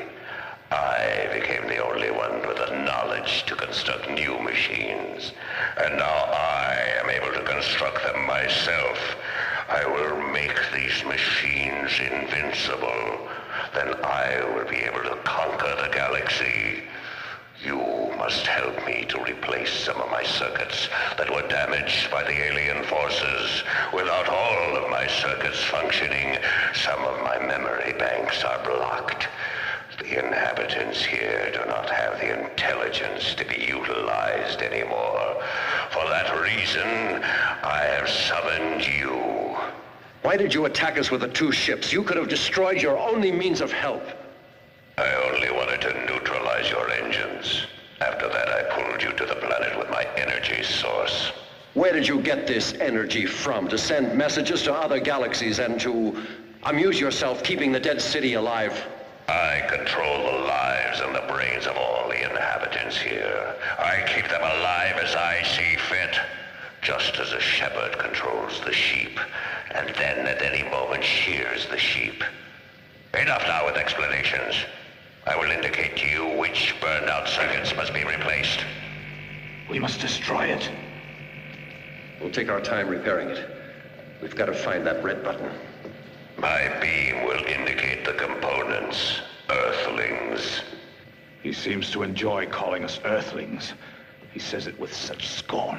I became the only one with the knowledge to construct new machines. And now I am able to construct them myself. I will make these machines invincible. Then I will be able to conquer the galaxy. You must help me to replace some of my circuits that were damaged by the alien forces. Without all of my circuits functioning, some of my memory banks are blocked. The inhabitants here do not have the intelligence to be utilized anymore. For that reason, I have summoned you. Why did you attack us with the two ships? You could have destroyed your only means of help. I only wanted to neutralize your engines. After that, I pulled you to the planet with my energy source. Where did you get this energy from? To send messages to other galaxies and to amuse yourself keeping the dead city alive? I control the lives and the brains of all the inhabitants here. I keep them alive as I see fit, just as a shepherd controls the sheep, and then at any moment shears the sheep. Enough now with explanations. I will indicate to you which burned out circuits must be replaced. We must destroy it. We'll take our time repairing it. We've got to find that red button. My beam will indicate the components, Earthlings. He seems to enjoy calling us Earthlings. He says it with such scorn.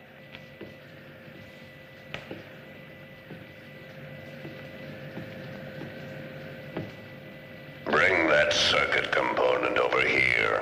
Bring that circuit component over here.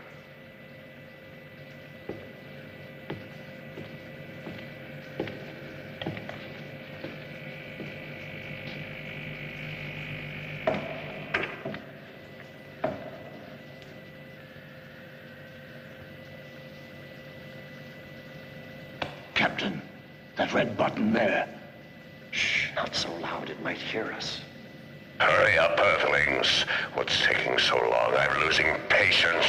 Captain, that red button there. Shh, not so loud, it might hear us. Hurry up, Earthlings. What's taking so long? I'm losing patience.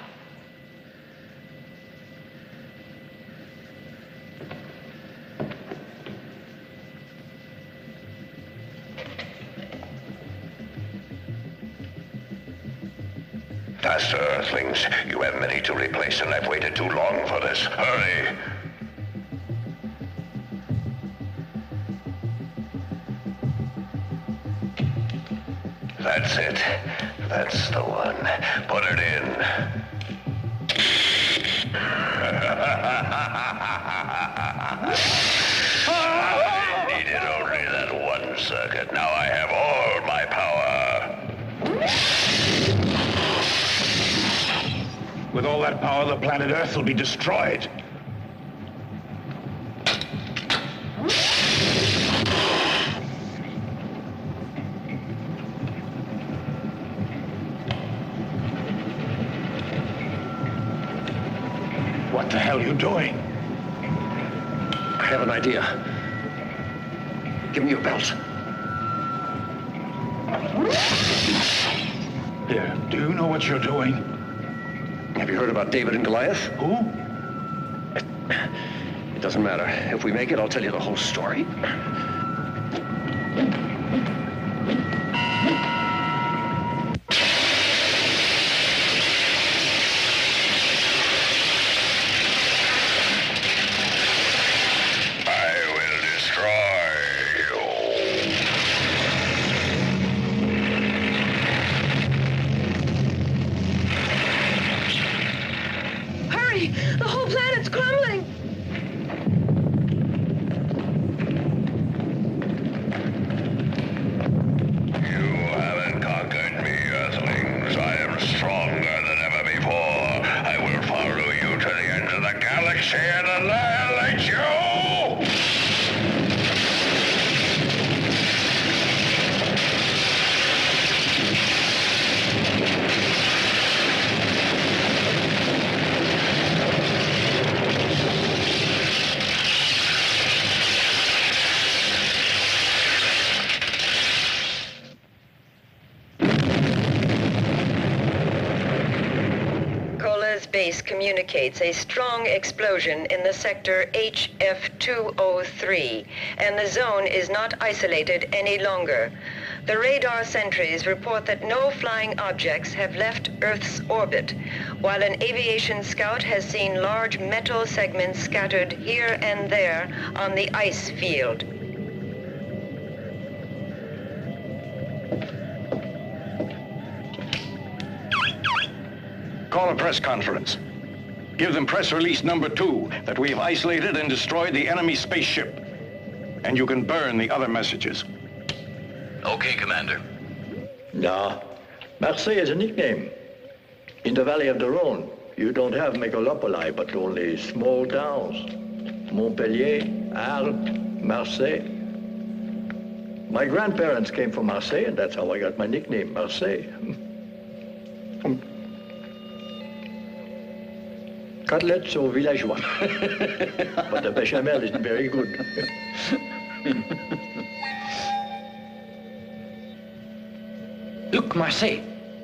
Faster, Earthlings. You have many to replace, and I've waited too long for this. Hurry! That's it. That's the one. Put it in. I needed only that one circuit. Now I have all my power. With all that power, the planet Earth will be destroyed. What the hell are you doing? I have an idea. Give me your belt. Here, do you know what you're doing? Have you heard about David and Goliath? Who? It, it doesn't matter. If we make it, I'll tell you the whole story. The whole planet's crumbling! You haven't conquered me, Earthlings. I am stronger than ever before. I will follow you to the end of the galaxy and annihilate you! Base communicates a strong explosion in the sector H F two oh three, and the zone is not isolated any longer. The radar sentries report that no flying objects have left Earth's orbit, while an aviation scout has seen large metal segments scattered here and there on the ice field. call a press conference. Give them press release number two, that we have isolated and destroyed the enemy spaceship. And you can burn the other messages. Okay, Commander. No. Marseille is a nickname. In the Valley of the Rhone, you don't have megalopoli, but only small towns. Montpellier, Arles, Marseille. My grandparents came from Marseille, and that's how I got my nickname, Marseille. Cutlets au villageois. But the bechamel is very good. Look, Marseille.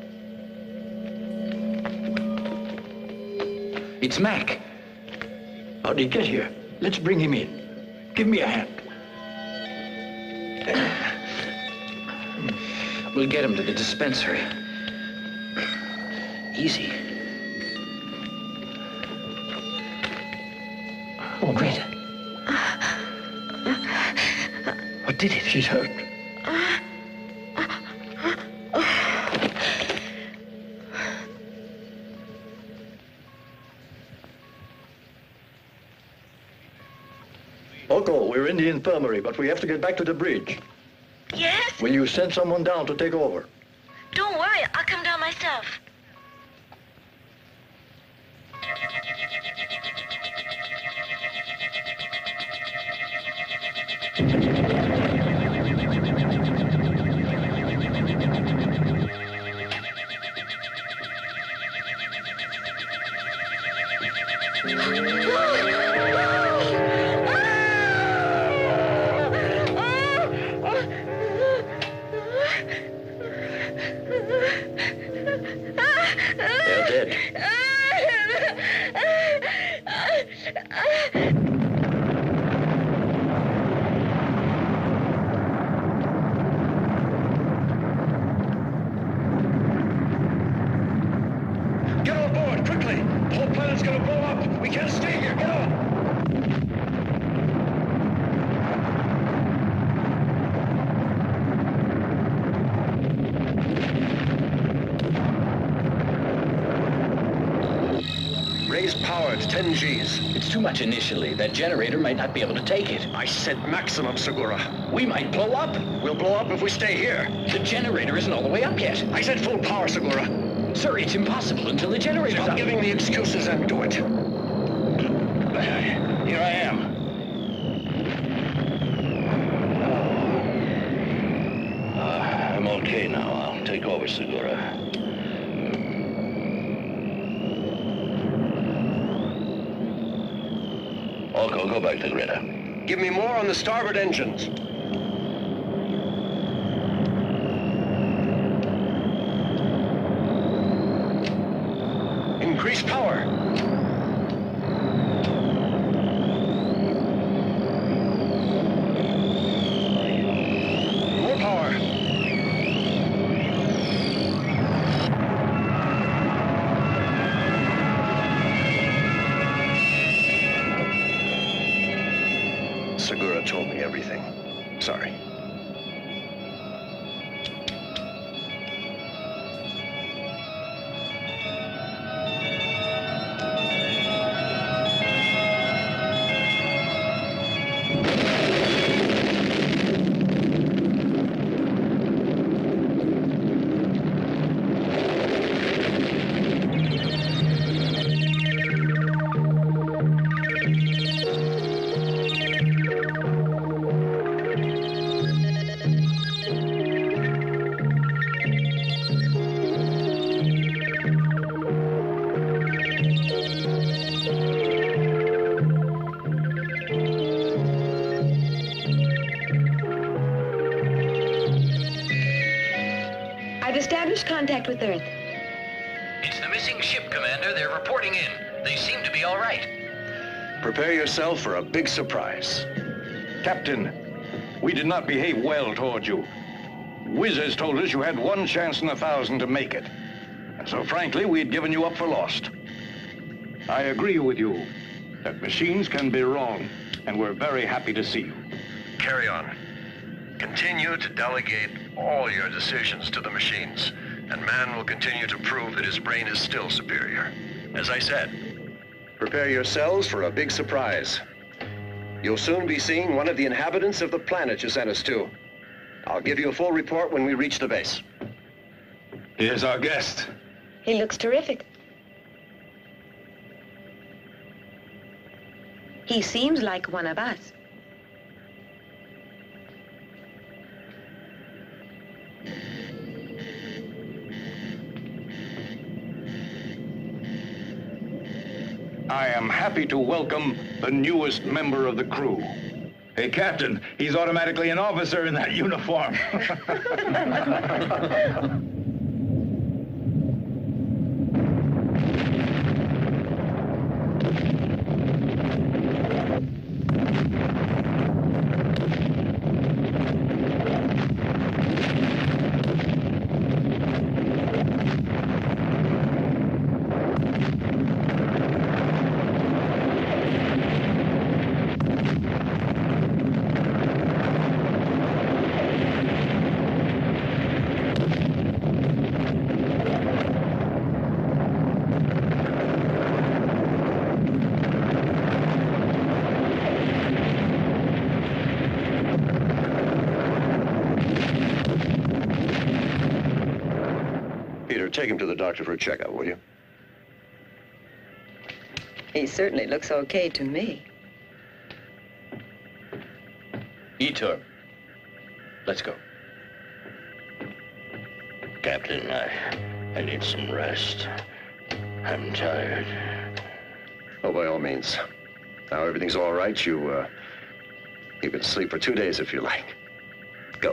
It's Mac. How'd he get here? Let's bring him in. Give me a hand. We'll get him to the dispensary. Easy. Oh, great. What did it? She's hurt. Oko, we're in the infirmary, but we have to get back to the bridge. Yes? Will you send someone down to take over? Don't worry, I'll come down myself. They're dead. Get on board, quickly! The whole planet's gonna blow up! We can't stay here, get on! Raise power to ten G's. It's too much initially. That generator might not be able to take it. I said maximum, Segura. We might blow up. We'll blow up if we stay here. The generator isn't all the way up yet. I said full power, Segura. Sir, it's impossible until the generator's Stop up. giving me excuses and do it. Here I am. Uh, I'm okay now. I'll take over, Segura. Oko, go back to Greta. Give me more on the starboard engines. Increase power. More power. Segura told me everything. Sorry. Contact with Earth. It's the missing ship, Commander. They're reporting in. They seem to be all right. Prepare yourself for a big surprise. Captain, we did not behave well toward you. Wizards told us you had one chance in a thousand to make it. And so frankly, we had given you up for lost. I agree with you that machines can be wrong, and we're very happy to see you. Carry on. Continue to delegate all your decisions to the machines. and man will continue to prove that his brain is still superior. As I said, prepare yourselves for a big surprise. You'll soon be seeing one of the inhabitants of the planet you sent us to. I'll give you a full report when we reach the base. Here's our guest. He looks terrific. He seems like one of us. I am happy to welcome the newest member of the crew. Hey, Captain, he's automatically an officer in that uniform. Take him to the doctor for a checkup, will you? He certainly looks okay to me. Etor, let's go. Captain, I, I need some rest. I'm tired. Oh, by all means. Now everything's all right. You, uh, you can sleep for two days if you like. Go.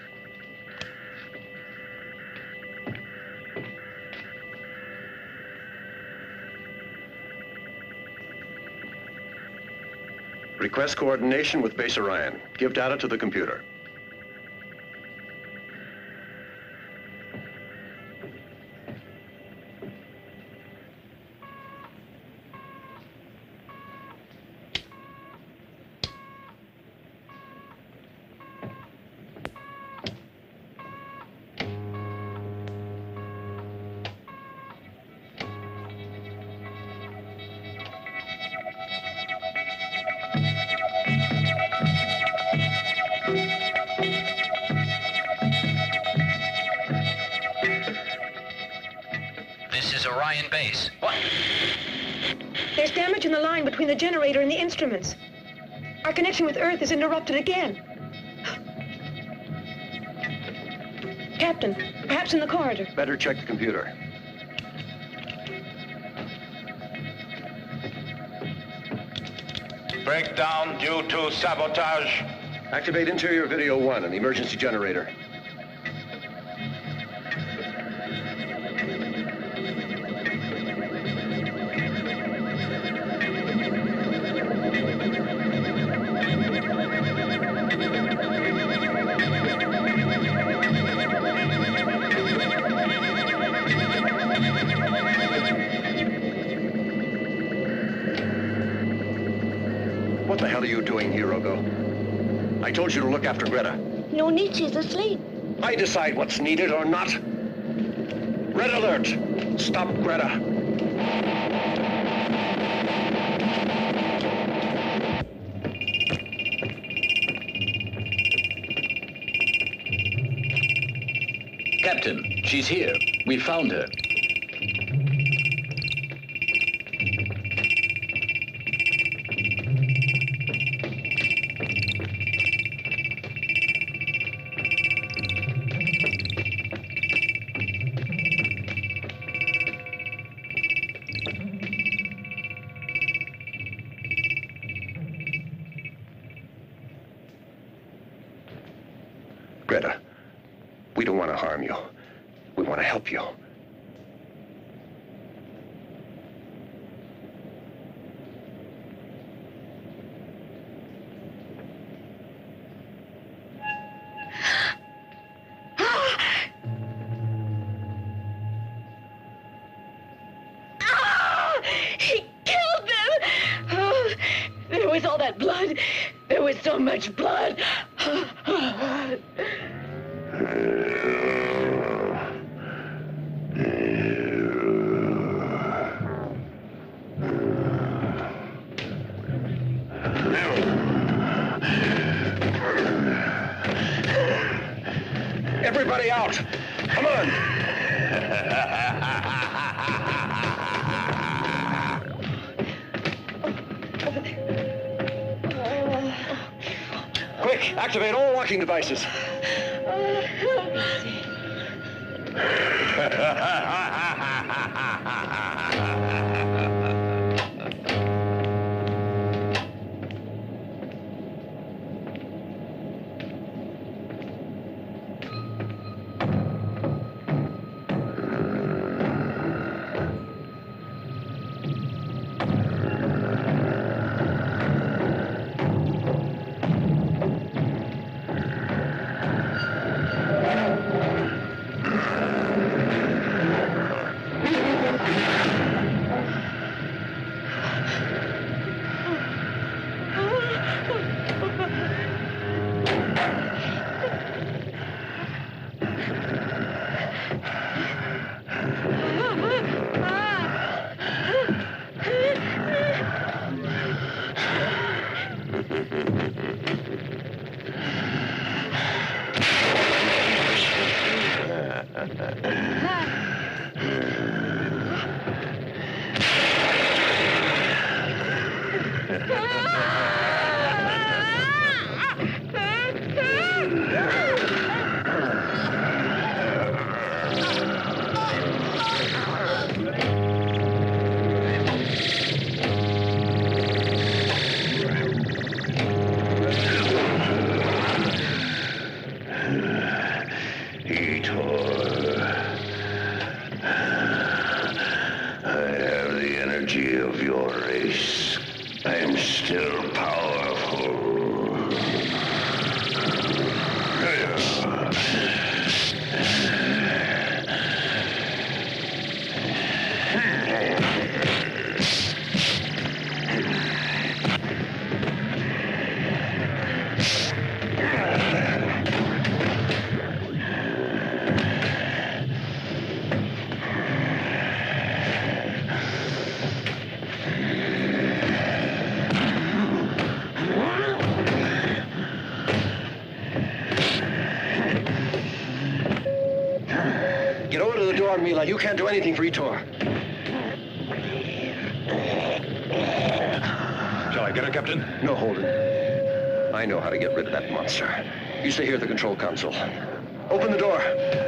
Request coordination with Base Orion. Give data to the computer. Orion base. What? There's damage in the line between the generator and the instruments. Our connection with Earth is interrupted again. Captain, perhaps in the corridor. Better check the computer. Breakdown due to sabotage. Activate interior video one and the emergency generator. What the hell are you doing here, Ogo? I told you to look after Greta. No need, she's asleep. I decide what's needed or not. Red alert! Stop Greta. Captain, she's here. We found her. Greta, we don't want to harm you. We want to help you. He killed them! Oh, there was all that blood. There was so much blood. done. Quick, activate all locking devices. Mila, you can't do anything for Etor. Shall I get her, Captain? No, Holden. I know how to get rid of that monster. You stay here at the control console. Open the door.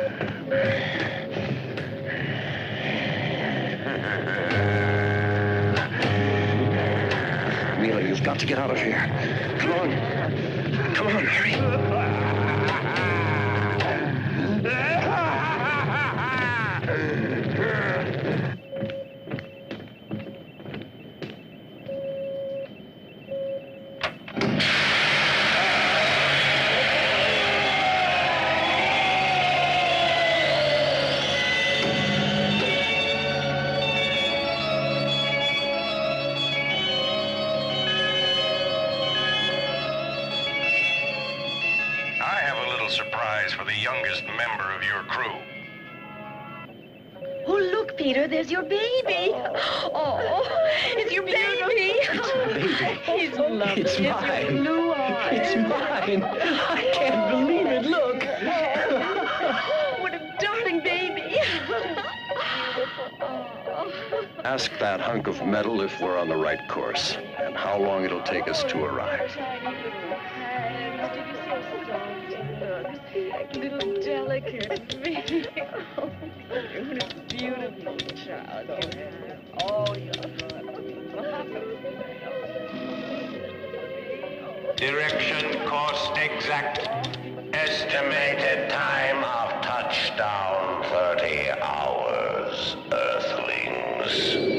Mila, you've got to get out of here. Come on. Come on, hurry. There's your baby. Oh, it's your baby. It's baby. He's lovely. It's mine. It's your blue eyes. It's mine. I can't believe it. Look. What a darling baby. Ask that hunk of metal if we're on the right course and how long it'll take us to arrive. Little delicate baby. Oh, what a beautiful child you have. Oh, you're Direction, course exact. Estimated time of touchdown, thirty hours, Earthlings.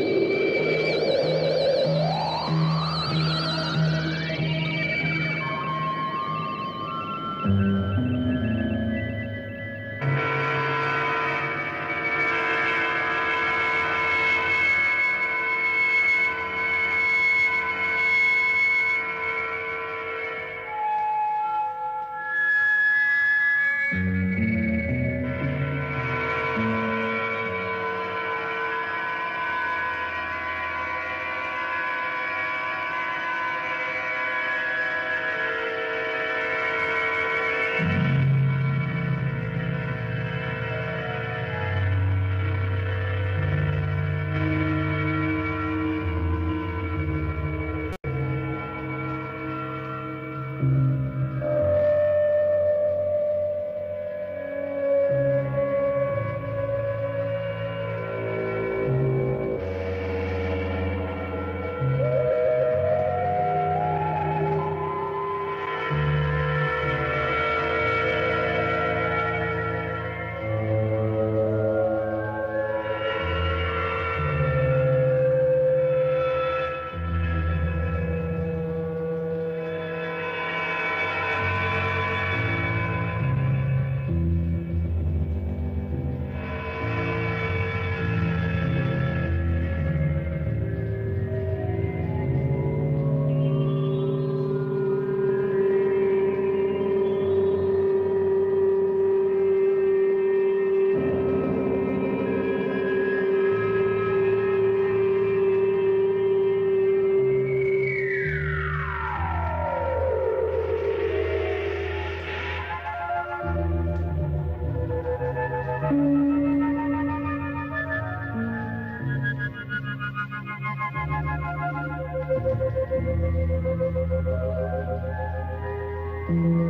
Thank you.